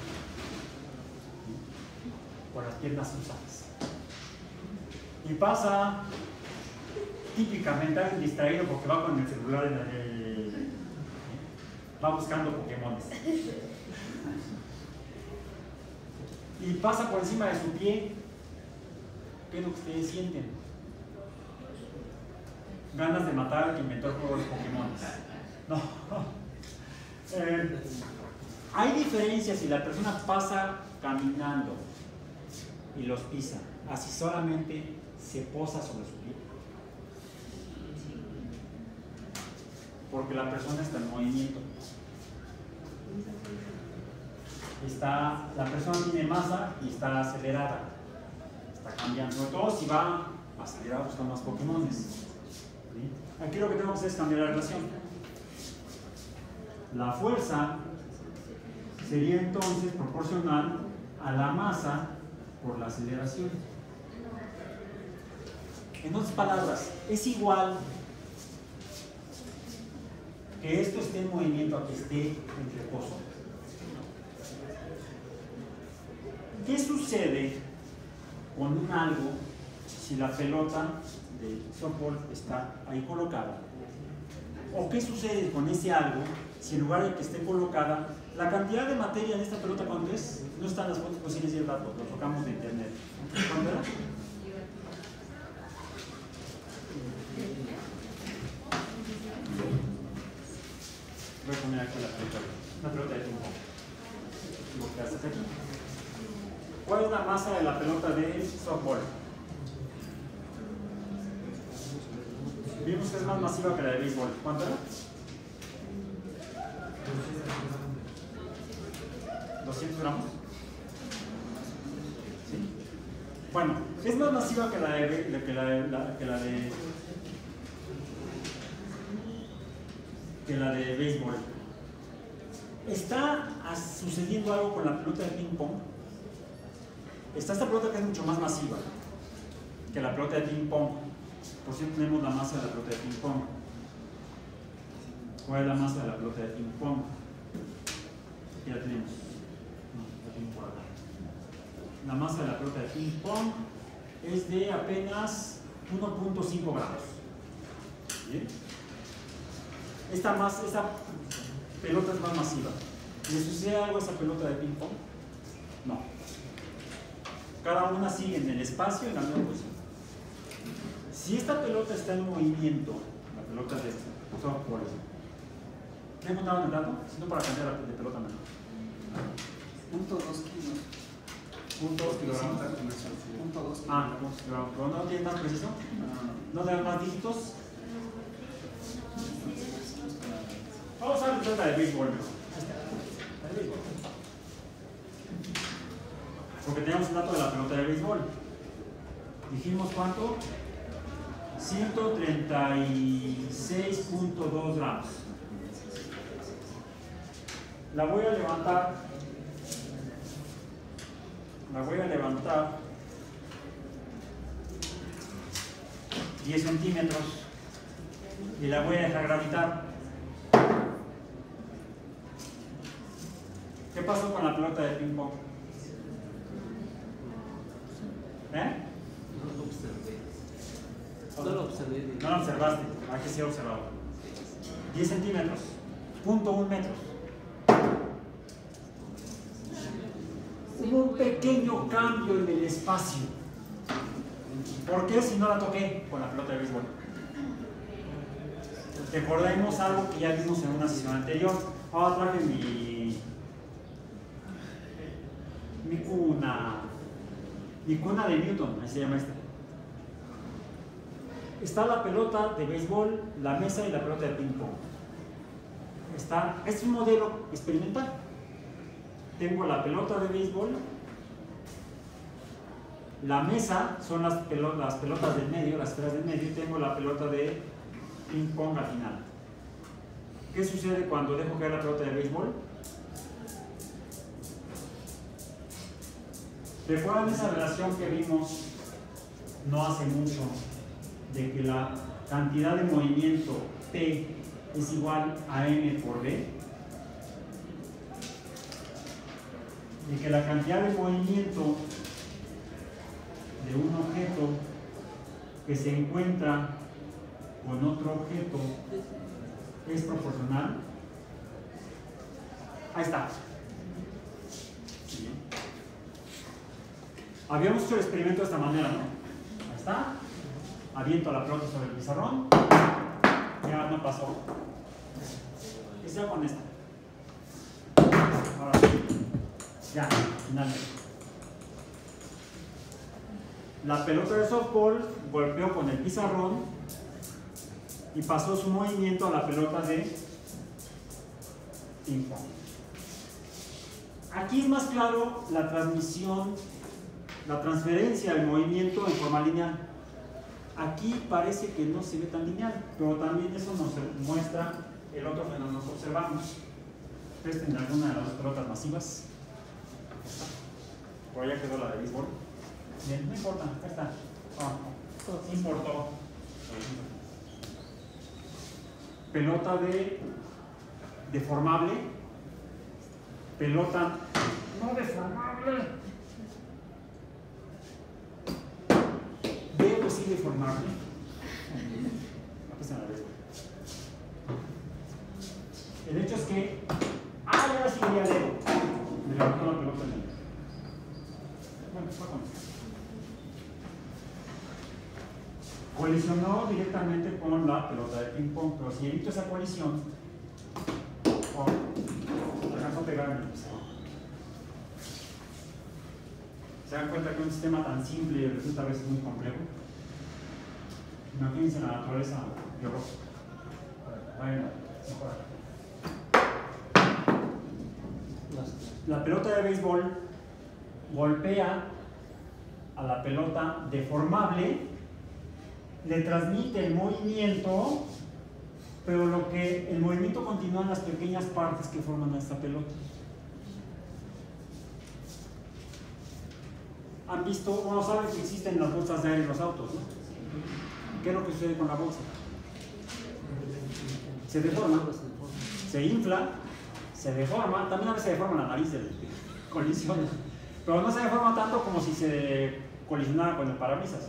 con las piernas cruzadas. Y pasa típicamente alguien distraído porque va con el celular va buscando Pokémones. Y pasa por encima de su pie. ¿Qué es lo que ustedes sienten? Ganas de matar al que inventó el juego de Pokémones. No. Hay diferencias si la persona pasa caminando y los pisa, así solamente se posa sobre su pie. Porque la persona está en movimiento. La persona tiene masa y está acelerada. Está cambiando. Sobre todo si va acelerada buscando más Pokémones. ¿Sí? Aquí lo que tenemos que hacer es cambiar la relación. La fuerza sería entonces proporcional a la masa por la aceleración. En otras palabras, es igual que esto esté en movimiento a que esté en reposo. ¿Qué sucede con un algo si la pelota de softball está ahí colocada? ¿O qué sucede con ese algo si en lugar de que esté colocada, la cantidad de materia en esta pelota, ¿cuánto es? No están las fotos, pues sí les di el dato, lo tocamos de internet. ¿Cuánto era? Voy a poner aquí una pelota de ping-pong. Lo que haces aquí. ¿Cuál es la masa de la pelota de softball? Vimos que es más masiva que la de béisbol. ¿Cuánto era? 200 gramos. ¿Sí? Bueno, es más masiva que la de béisbol. Está sucediendo algo con la pelota de ping pong. Está esta pelota que es mucho más masiva que la pelota de ping pong. Por cierto, tenemos la masa de la pelota de ping pong. ¿Cuál es la masa de la pelota de ping pong? Aquí la tenemos. No, la tengo por acá. La masa de la pelota de ping pong es de apenas 1.5 gramos. ¿Bien? Esta pelota es más masiva. ¿Le sucede algo a esa pelota de ping pong? No. Cada una sigue en el espacio en la misma posición. Si esta pelota está en movimiento, la pelota de softball, ¿me he contado el dato? Si no, para cambiar de pelota mejor. 0.2 kilos. 0.2 kilogramos. 0.2 Ah, pero no tiene más preciso. ¿No le dan más dígitos? Vamos a ver la pelota de béisbol mejor. La de béisbol. Porque tenemos un dato de la pelota de béisbol. Dijimos cuánto? 136.2 gramos. La voy a levantar 10 centímetros y la voy a dejar gravitar. ¿Qué pasó con la pelota de ping pong? No lo observé. No lo observaste, hay que ser observado. 10 centímetros, 0.1 metros. Hubo un pequeño cambio en el espacio. ¿Por qué si no la toqué con la pelota de béisbol? Recordemos algo que ya vimos en una sesión anterior. Ahora traje mi cuna de Newton, así se llama esta. Está la pelota de béisbol, la mesa y la pelota de ping pong. Es un modelo experimental. Tengo la pelota de béisbol, la mesa son las pelotas del medio, las esferas del medio, y tengo la pelota de ping pong al final. ¿Qué sucede cuando dejo caer la pelota de béisbol? ¿Recuerdan esa relación que vimos no hace mucho? De que la cantidad de movimiento P es igual a M por B. de que la cantidad de movimiento de un objeto que se encuentra con otro objeto es proporcional. Ahí está. Bien. Habíamos hecho el experimento de esta manera, ¿no? Ahí está. Aviento la pelota sobre el pizarrón. Ya no pasó. ¿Qué sea con esta? Ahora sí. Ya, finalmente. La pelota de softball golpeó con el pizarrón y pasó su movimiento a la pelota de ping pong. Aquí es más claro la transmisión, la transferencia del movimiento en forma lineal. Aquí parece que no se ve tan lineal, pero también eso nos muestra el otro fenómeno que observamos. Presten alguna de las dos pelotas masivas. Por allá quedó la de béisbol. Bien, no importa, acá está. No importó. Pelota de deformable. Pelota no deformable. Debo sí deformable. Acá la béisbol. El hecho es que. Ahora sí ya debo. Me levantó la pelota en el. Bueno, fue con eso. Colisionó directamente con la pelota de ping pong, pero si evito esa colisión, alcanzó a pegar en el piso. ¿Se dan cuenta que un sistema tan simple resulta a veces muy complejo? Imagínense la naturaleza biológica. Bueno, la pelota de béisbol golpea a la pelota deformable, le transmite el movimiento, pero el movimiento continúa en las pequeñas partes que forman esta pelota. ¿Han visto? Bueno, saben que existen las bolsas de aire en los autos, ¿no? ¿Qué es lo que sucede con la bolsa? Se deforma, se infla, se deforma, también a veces se deforma la nariz del colisión, pero no se deforma tanto como si se colisionara con el parabrisas.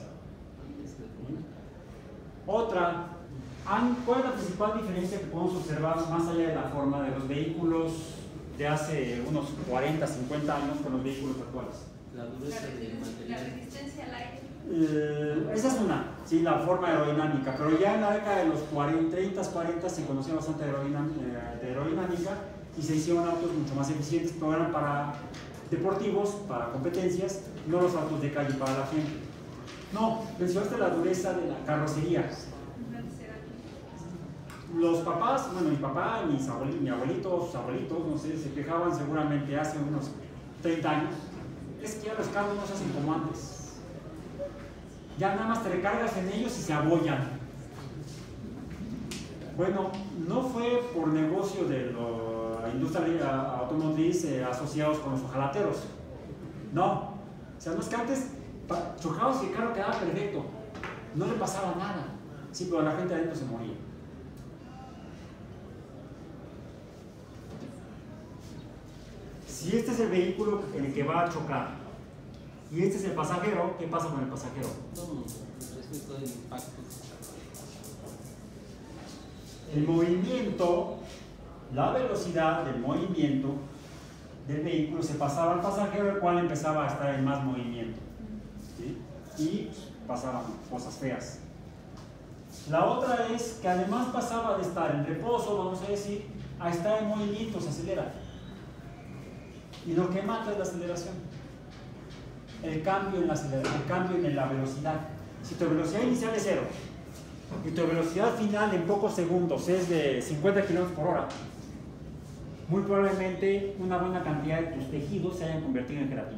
Otra, ¿cuál es la principal diferencia que podemos observar más allá de la forma de los vehículos de hace unos 40, 50 años con los vehículos actuales? La dureza del material. La resistencia al aire. Esa es una, sí, la forma aerodinámica, pero ya en la década de los 30, 40 se conocía bastante aerodinámica y se hicieron autos mucho más eficientes, pero eran para deportivos, para competencias, no los autos de calle para la gente. No, mencionaste la dureza de la carrocería. Los papás, bueno, mi papá, mi abuelito, sus abuelitos, no sé, se quejaban seguramente hace unos 30 años. Es que ya los carros no se hacen como antes. Ya nada más te recargas en ellos y se abollan. Bueno, no fue por negocio de la industria automotriz asociados con los ojalateros. No. O sea, no es que antes chocabas y el carro quedaba perfecto. No le pasaba nada. Sí, pero la gente adentro se moría. Si este es el vehículo en el que va a chocar y este es el pasajero, ¿qué pasa con el pasajero? Todo el impacto. El movimiento, la velocidad del movimiento del vehículo se pasaba al pasajero, el cual empezaba a estar en más movimiento, ¿sí? Y pasaban cosas feas. La otra es que además pasaba de estar en reposo, vamos a decir, a estar en movimiento, se acelera. Y lo que mata es la aceleración. El cambio en la aceleración, el cambio en la velocidad. Si tu velocidad inicial es 0 y tu velocidad final en pocos segundos es de 50 km/h, muy probablemente una buena cantidad de tus tejidos se hayan convertido en gelatina.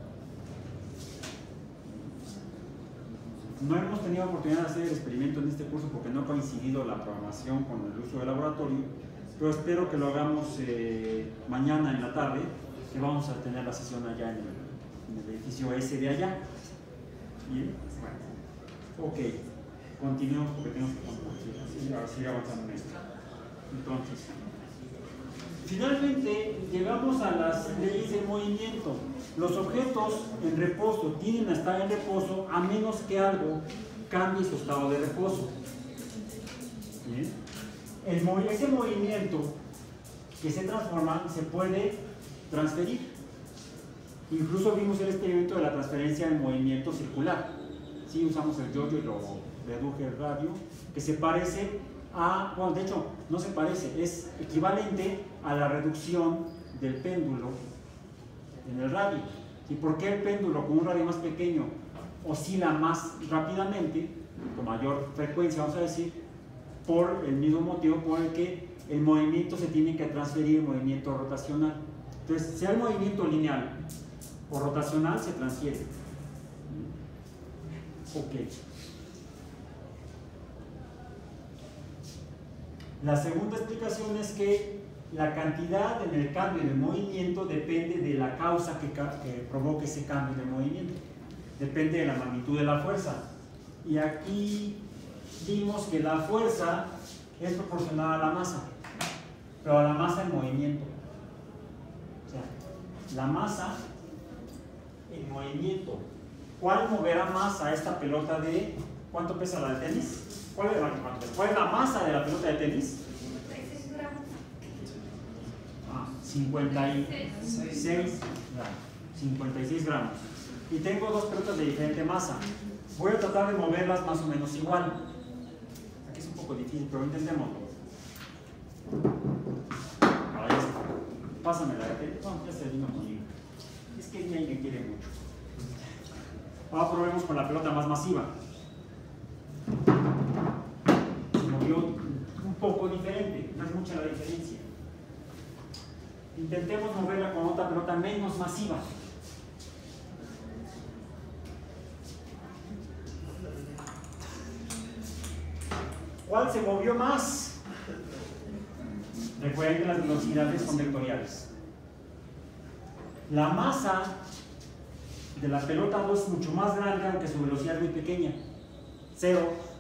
No hemos tenido oportunidad de hacer el experimento en este curso porque no ha coincidido la programación con el uso del laboratorio, pero espero que lo hagamos mañana en la tarde, que vamos a tener la sesión allá en el edificio ese de allá. Bien, bueno, ok, continuemos porque tenemos que seguir avanzando en esto. Entonces, finalmente llegamos a las leyes del movimiento. Los objetos en reposo tienden a estar en reposo a menos que algo cambie su estado de reposo. ¿Bien? Ese movimiento que se transforma se puede transferir. Incluso vimos el experimento de la transferencia en movimiento circular. Sí, usamos el yo-yo y lo reduje el radio, que se parece a, bueno, de hecho, no se parece, es equivalente a la reducción del péndulo en el radio. ¿Y por qué el péndulo con un radio más pequeño oscila más rápidamente, con mayor frecuencia, vamos a decir? Por el mismo motivo por el que el movimiento se tiene que transferir en movimiento rotacional. Entonces, sea el movimiento lineal o rotacional, se transfiere. Ok. La segunda explicación es que la cantidad en el cambio de movimiento depende de la causa que provoque ese cambio de movimiento. Depende de la magnitud de la fuerza. Y aquí vimos que la fuerza es proporcional a la masa, pero a la masa en movimiento. O sea, la masa en movimiento. ¿Cuál moverá más a esta pelota de... ¿Cuánto pesa la de tenis? ¿Cuál es la masa de la pelota de tenis? 56 gramos. 56 gramos. Y tengo dos pelotas de diferente masa. Voy a tratar de moverlas más o menos igual. Aquí es un poco difícil, pero intentémoslo. Ahora ya está. Pásame la de tenis. No, ya se vino conmigo. Es que hay alguien que quiere mucho. Ahora probemos con la pelota más masiva. Se movió un poco diferente, no es mucha la diferencia. Intentemos moverla con otra pelota menos masiva. ¿Cuál se movió más? Recuerden que las velocidades son vectoriales. La masa de la pelota 2 es mucho más grande, aunque su velocidad es muy pequeña. 0.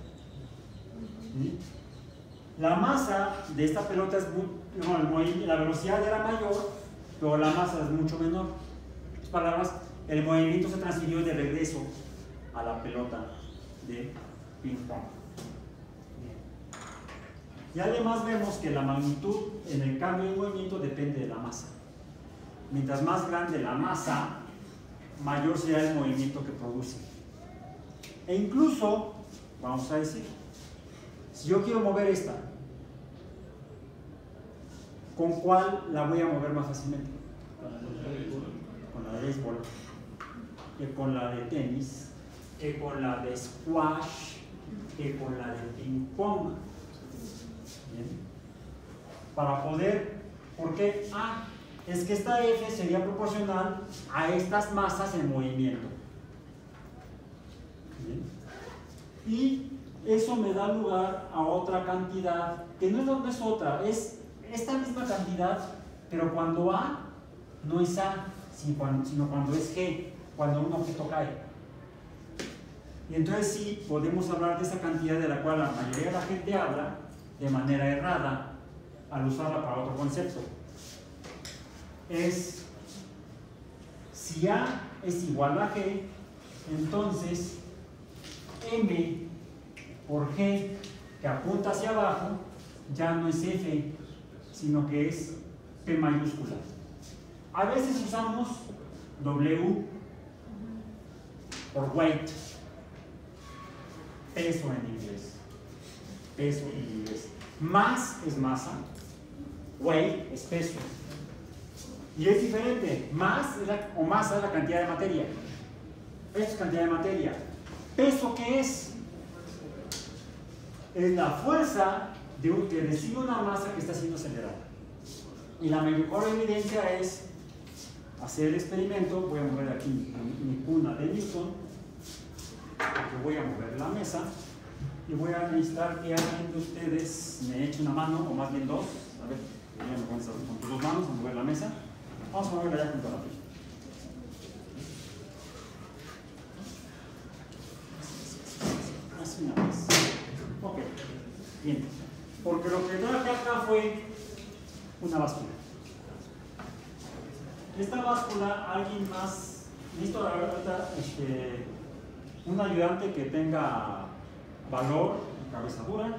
La masa de esta pelota es la velocidad era mayor, pero la masa es mucho menor. En otras palabras, el movimiento se transfirió de regreso a la pelota de ping pong. Y además vemos que la magnitud en el cambio de movimiento depende de la masa. Mientras más grande la masa, mayor será el movimiento que produce. E incluso, vamos a decir, si yo quiero mover esta, ¿con cuál la voy a mover más fácilmente? Con la de béisbol, que con la de tenis, que con la de squash, que con la de ping pong. Bien. Para poder, ¿por qué? Es que esta F sería proporcional a estas masas en movimiento. Bien. Y eso me da lugar a otra cantidad, que no es otra, es esta misma cantidad, pero cuando A no es A, sino cuando es G, cuando un objeto cae. Y entonces sí, podemos hablar de esa cantidad de la cual la mayoría de la gente habla de manera errada al usarla para otro concepto. Es, si A es igual a G, entonces M por G, que apunta hacia abajo, ya no es F, sino que es P mayúscula. A veces usamos W por weight, peso en inglés. Peso en inglés. Mass es masa, weight es peso. Y es diferente. Masa es la cantidad de materia. Esto es cantidad de materia. ¿Peso qué es? Es la fuerza que recibe una masa que está siendo acelerada. Y la mejor evidencia es hacer el experimento. Voy a mover aquí mi cuna de Newton, porque voy a mover la mesa y voy a necesitar que alguien de ustedes me eche una mano, o más bien dos. A ver, me pones con tus dos manos a mover la mesa. Vamos a moverla ya junto a la piel. Así una vez. Ok, bien. Porque lo que traje acá fue una báscula. Esta báscula, alguien más, necesito ahorita un ayudante que tenga valor, cabeza dura.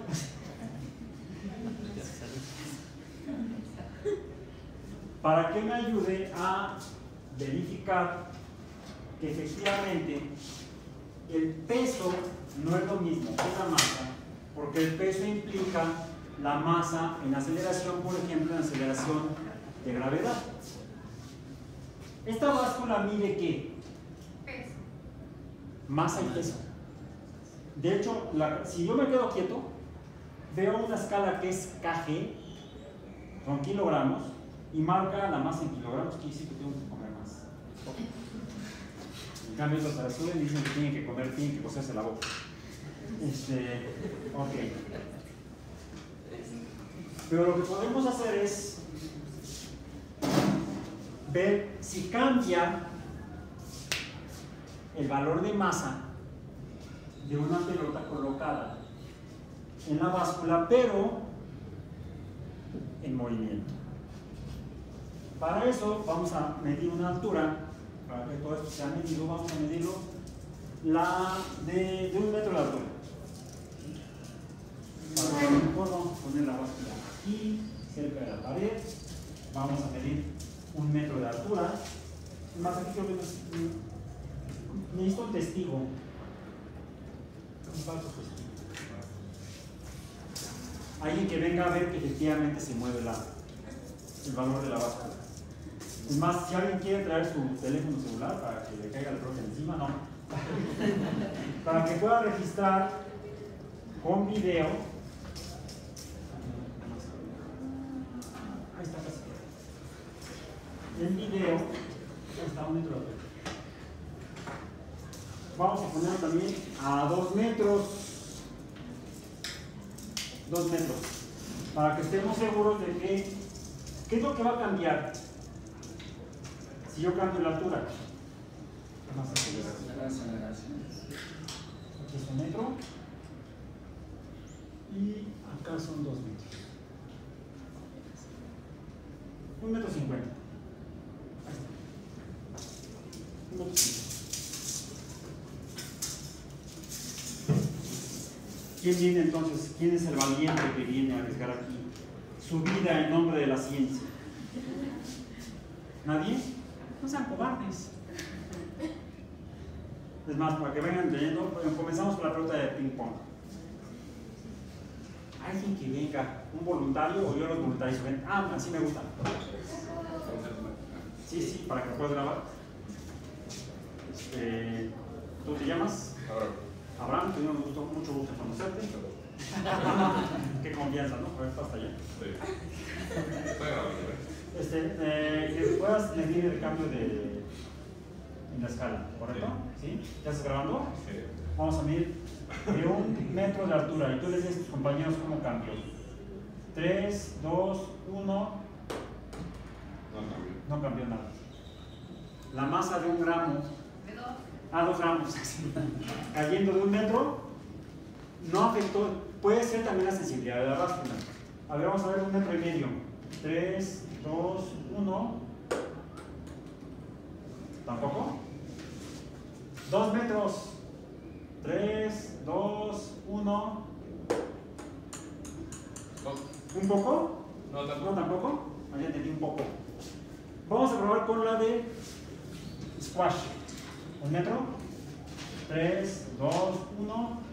Para que me ayude a verificar que efectivamente el peso no es lo mismo que la masa, porque el peso implica la masa en aceleración, por ejemplo, en aceleración de gravedad. ¿Esta báscula mide qué? Peso. Masa y peso. De hecho, si yo me quedo quieto, veo una escala que es kg, con kilogramos, y marca la masa en kilogramos, que dice que tengo que comer más. En cambio, los azules dicen que tienen que comer, tienen que cocerse la boca. Ok. Pero lo que podemos hacer es ver si cambia el valor de masa de una pelota colocada en la báscula, pero en movimiento. Para eso vamos a medir una altura, para que todo esto sea medido, vamos a medirlo de 1 metro de altura. Para que mejor vamos a poner la báscula aquí, cerca de la pared, vamos a medir 1 metro de altura. Más aquí creo que necesito un testigo. Un falso testigo. Alguien que venga a ver que efectivamente se mueve el valor de la báscula. Es más, si alguien quiere traer su teléfono celular para que le caiga el profe encima, no. Para que pueda registrar con video. Ahí está casi. En video está 1 metro. Vamos a poner también a 2 metros. 2 metros. Para que estemos seguros de que, ¿qué es lo que va a cambiar? Si yo cambio la altura, más aceleración. Aquí es 1 metro y acá son 2 metros. 1,50 metros. Ahí está. 1,50 metros. ¿Quién viene entonces? ¿Quién es el valiente que viene a arriesgar aquí su vida en nombre de la ciencia? ¿Nadie? No sean cobardes. Es más, para que vengan entendiendo, comenzamos con la pregunta de ping-pong. Alguien que venga, un voluntario o yo los voluntarios ven. Ah, así me gusta. Sí, para que puedas grabar. ¿Tú te llamas? Abraham, mucho gusto en conocerte. Qué confianza, ¿no? A ver, hasta allá. Sí. Está grabando, que puedas medir el cambio en la escala, ¿correcto? ¿Sí? ¿Ya estás grabando? Sí. Vamos a medir de 1 metro de altura y tú les dices a tus compañeros cómo cambió. 3, 2, 1. No cambió nada. La masa de 1 gramo. De 2. 2 gramos. Cayendo de 1 metro, no afectó. Puede ser también la sensibilidad de la báscula. A ver, vamos a ver 1,5 metros. 3, 2, 1. ¿Tampoco? 2 metros. 3, 2, 1. ¿Un poco? No, tampoco. ¿No tampoco? Ahí entendí un poco. Vamos a probar con la de squash. 1 metro. 3, 2, 1.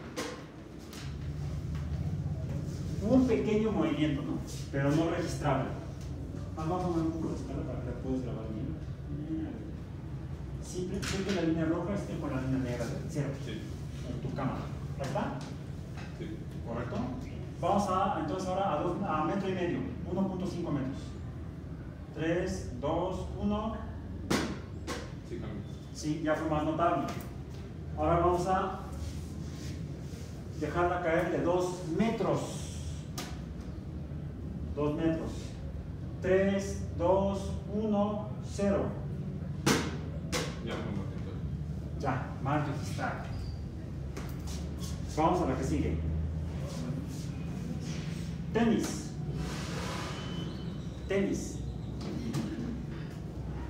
Un pequeño movimiento, ¿no? Pero no registrable. Vamos a mover un poco la escala para que la puedas grabar bien. Siempre que la línea roja esté con la línea negra de 0 en tu cámara. ¿Ya está? Sí. ¿Correcto? Vamos entonces ahora a 1,5 metros, 1,5 metros. 3, 2, 1. Sí, cambia. Sí, ya fue más notable. Ahora vamos a dejarla caer de 2 metros. 2 metros. 3, 2, 1, 0. Ya fue un ratito. Ya, más registrado. Vamos a la que sigue. Tenis. Tenis.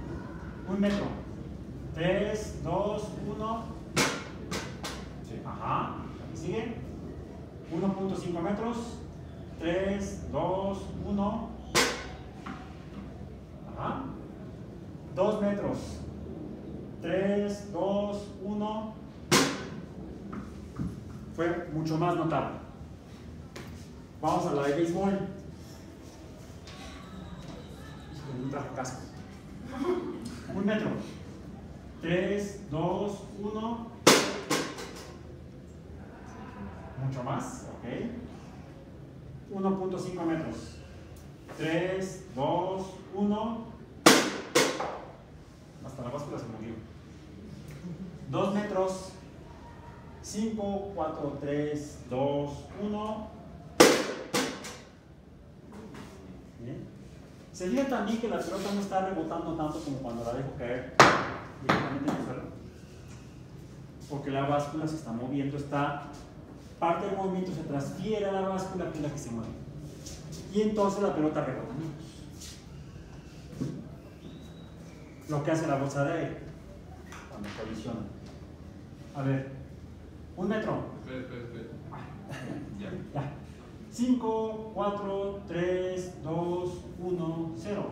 1 metro. 3, 2, 1. Sí. Ajá. Aquí sigue. 1.5 metros. 3, 2, 1. Ajá. 2 metros. 3, 2, 1. Fue mucho más notable. Vamos a la de béisbol. Un traje casco. 1 metro. 3, 2, 1. Mucho más, ok. 1.5 metros. 3, 2, 1. Hasta la báscula se movió. 2 metros. 5, 4, 3, 2, 1. Bien. Se fijan también que la pelota no está rebotando tanto como cuando la dejo caer directamente en el suelo. Porque la báscula se está moviendo, parte del movimiento se transfiere a la báscula, que es la que se mueve. Y entonces la pelota rebota menos. Lo que hace la bolsa de aire cuando colisiona. A ver, 1 metro. Espera. Ya. Ya. 5, 4, 3, 2, 1, 0.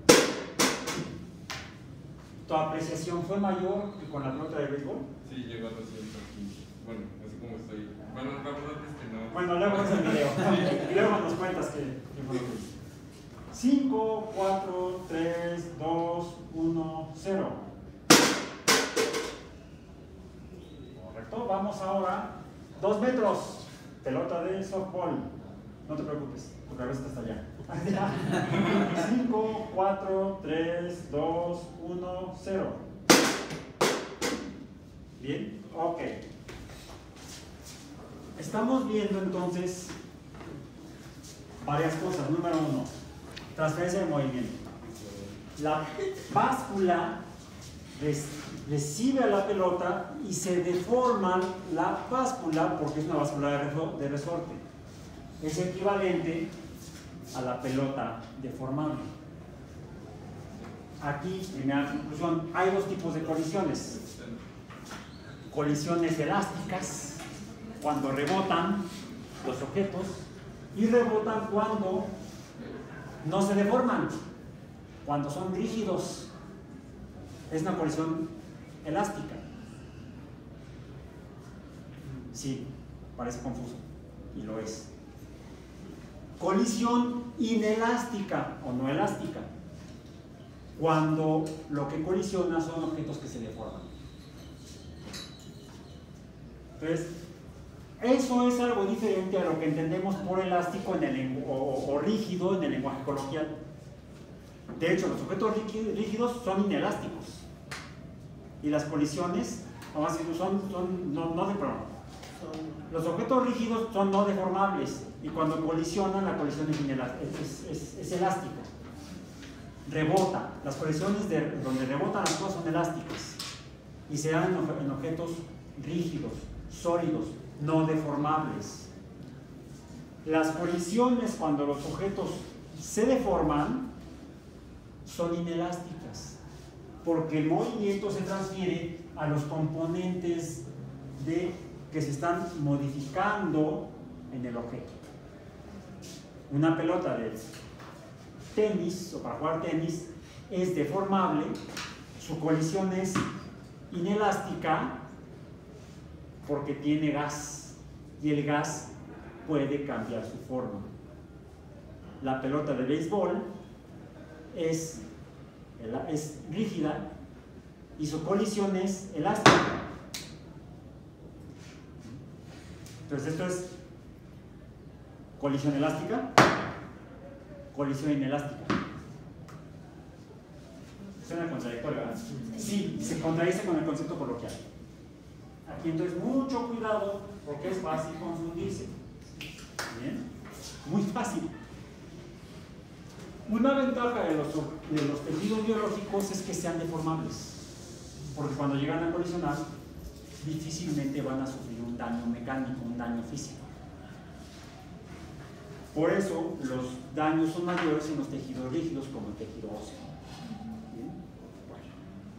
¿Tu apreciación fue mayor que con la pelota de béisbol? Sí, llegó a 215. Bueno, así como estoy. Bueno, la verdad es que no. Bueno, luego ves el video. Luego nos cuentas que fue lo que hice. 5, 4, 3, 2, 1, 0. Correcto. Vamos ahora. 2 metros. Pelota de softball. No te preocupes, tu cabeza está allá. 5, 4, 3, 2, 1, 0. Bien, ok. Estamos viendo entonces varias cosas. Número 1, transferencia de movimiento. La báscula recibe a la pelota y se deforma la báscula porque es una báscula de resorte. Es equivalente a la pelota deformable. Aquí, primera conclusión, hay dos tipos de colisiones. Colisiones elásticas, cuando rebotan los objetos, y rebotan cuando no se deforman, cuando son rígidos. Es una colisión elástica. Sí, parece confuso, y lo es. Colisión inelástica o no elástica, cuando lo que colisiona son objetos que se deforman. Entonces, eso es algo diferente a lo que entendemos por elástico o rígido en el lenguaje coloquial. De hecho, los objetos rígidos son inelásticos y las colisiones los objetos rígidos son no deformables y cuando colisionan, la colisión es elástica. Rebota. Las colisiones donde rebotan las cosas son elásticas y se dan en objetos rígidos, sólidos, no deformables. Las colisiones, cuando los objetos se deforman, son inelásticas porque el movimiento se transfiere a los componentes que se están modificando en el objeto. Una pelota de tenis o para jugar tenis es deformable, su colisión es inelástica porque tiene gas y el gas puede cambiar su forma. La pelota de béisbol es rígida y su colisión es elástica. Entonces esto es colisión elástica, colisión inelástica. Suena contradictorio, ¿verdad? Sí, se contradice con el concepto coloquial. Aquí entonces mucho cuidado porque es fácil confundirse. ¿Bien? Muy fácil. Una ventaja de los tejidos biológicos es que sean deformables, porque cuando llegan a colisionar difícilmente van a sufrir un daño mecánico, un daño físico. Por eso los daños son mayores en los tejidos rígidos como el tejido óseo. ¿Bien? Bueno.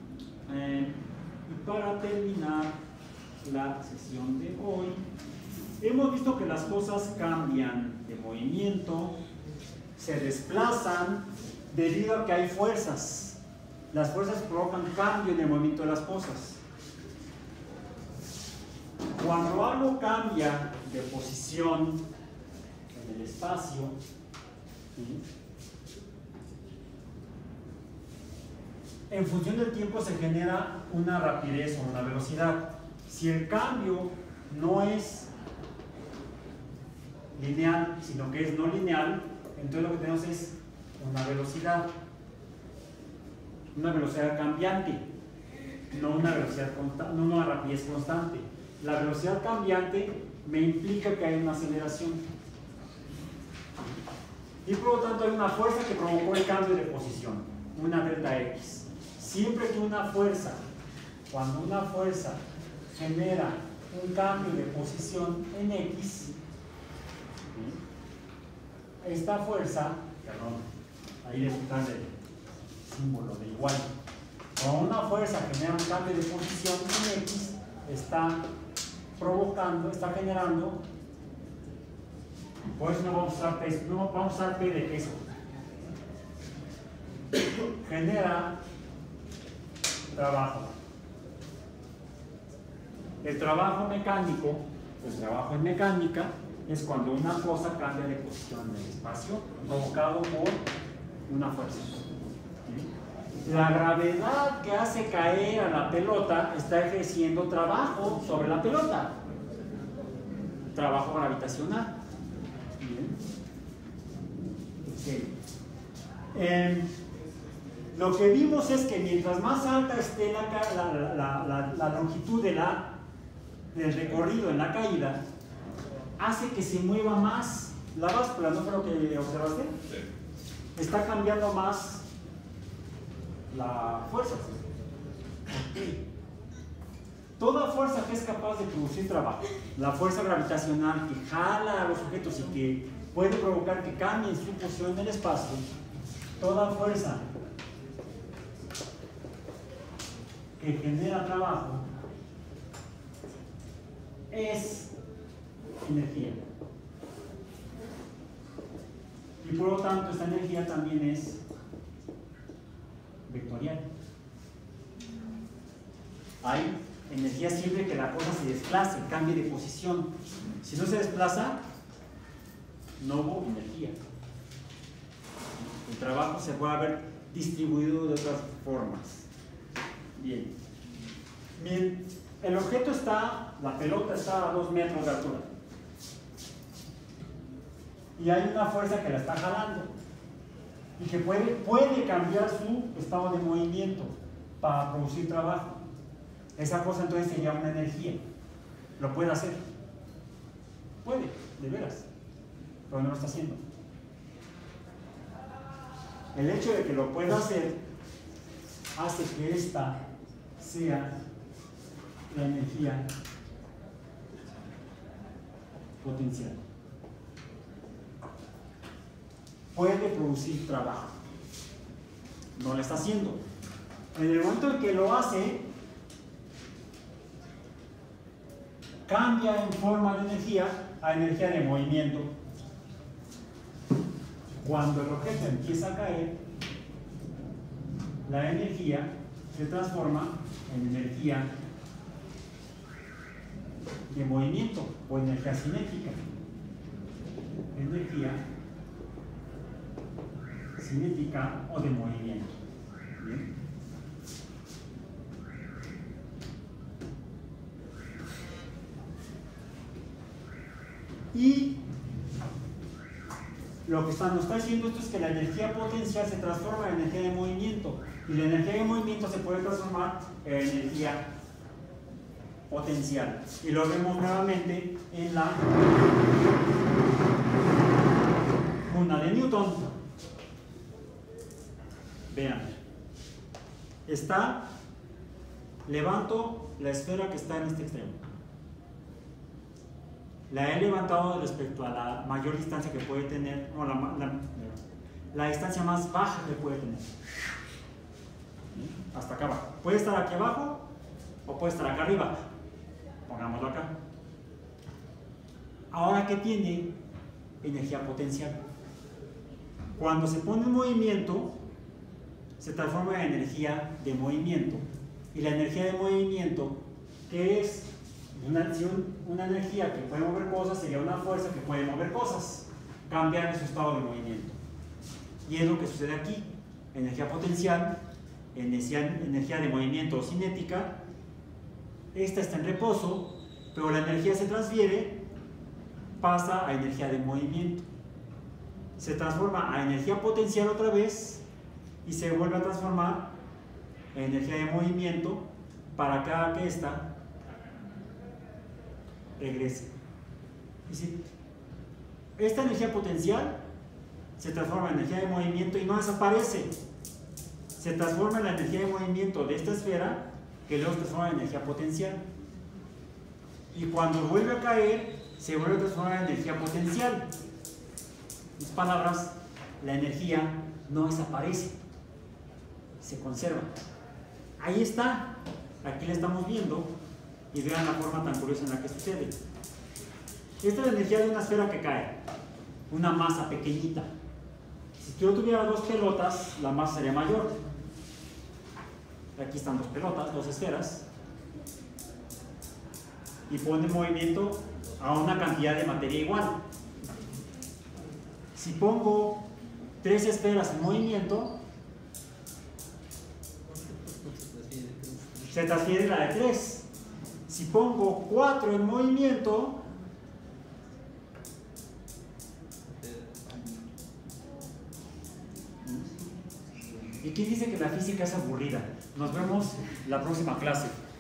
para terminar la sesión de hoy, hemos visto que las cosas cambian de movimiento, se desplazan debido a que hay fuerzas. Las fuerzas provocan cambio en el movimiento de las cosas. Cuando algo cambia de posición en el espacio, ¿sí?, en función del tiempo se genera una rapidez o una velocidad. Si el cambio no es lineal, sino que es no lineal, entonces lo que tenemos es una velocidad cambiante, no una velocidad constante, no una rapidez constante. La velocidad cambiante me implica que hay una aceleración y por lo tanto hay una fuerza que provocó el cambio de posición, una delta X. Siempre que cuando una fuerza genera un cambio de posición en X, esta fuerza, perdón, ahí le quitan el símbolo de igual. Cuando una fuerza genera un cambio de posición en X, está generando, por eso no vamos a usar P, no vamos a usar P de peso. Genera trabajo. El trabajo mecánico, el trabajo en mecánica, es cuando una cosa cambia de posición en el espacio, provocado por una fuerza. ¿Sí? La gravedad que hace caer a la pelota está ejerciendo trabajo sobre la pelota. Trabajo gravitacional. Bien. Okay. Lo que vimos es que mientras más alta esté la longitud del recorrido en la caída, hace que se mueva más la báscula, ¿no fue lo que observaste? Sí. Está cambiando más la fuerza. Okay. Toda fuerza que es capaz de producir trabajo, la fuerza gravitacional que jala a los objetos y que puede provocar que cambien su posición en el espacio, toda fuerza que genera trabajo es energía. Y por lo tanto esta energía también es vectorial. Hay energía siempre que la cosa se desplace, cambie de posición. Si no se desplaza, no hubo energía. El trabajo se puede haber distribuido de otras formas. Bien. El objeto la pelota está a 2 metros de altura. Y hay una fuerza que la está jalando. Y que puede cambiar su estado de movimiento para producir trabajo. Esa cosa entonces sería una energía. Lo puede hacer. Puede, de veras. Pero no lo está haciendo. El hecho de que lo pueda hacer hace que esta sea la energía potencial. Puede producir trabajo. No lo está haciendo. En el momento en que lo hace, cambia en forma de energía a energía de movimiento. Cuando el objeto empieza a caer, la energía se transforma en energía de movimiento o energía cinética. Energía cinética o de movimiento. ¿Bien? Y lo que nos está diciendo esto es que la energía potencial se transforma en energía de movimiento y la energía de movimiento se puede transformar en energía potencial. Y lo vemos nuevamente en la una de Newton. Vean, levanto la esfera que está en este extremo. La he levantado respecto a la mayor distancia que puede tener, no, la distancia más baja que puede tener. Hasta acá abajo. Puede estar aquí abajo o puede estar acá arriba. Pongámoslo acá. Ahora, ¿qué tiene? Energía potencial. Cuando se pone en movimiento, se transforma en energía de movimiento. Y la energía de movimiento, ¿qué es? Una energía que puede mover cosas sería una fuerza que puede mover cosas, cambiar su estado de movimiento. Y es lo que sucede aquí. Energía potencial, energía de movimiento o cinética. Esta está en reposo, pero la energía se transfiere, pasa a energía de movimiento. Se transforma a energía potencial otra vez y se vuelve a transformar en energía de movimiento para cada que esta regrese. Es decir, esta energía potencial se transforma en energía de movimiento y no desaparece. Se transforma en la energía de movimiento de esta esfera, que luego se transforma en energía potencial. Y cuando vuelve a caer, se vuelve a transformar en energía potencial. En otras palabras, la energía no desaparece, se conserva. Ahí está, aquí la estamos viendo, y vean la forma tan curiosa en la que sucede. Esta es la energía de una esfera que cae, una masa pequeñita. Si yo tuviera dos pelotas, la masa sería mayor. Aquí están dos pelotas, dos esferas, y pone en movimiento a una cantidad de materia igual. Si pongo 3 esferas en movimiento, se transfiere la de 3. Si pongo 4 en movimiento, ¿y quién dice que la física es aburrida? Nos vemos la próxima clase.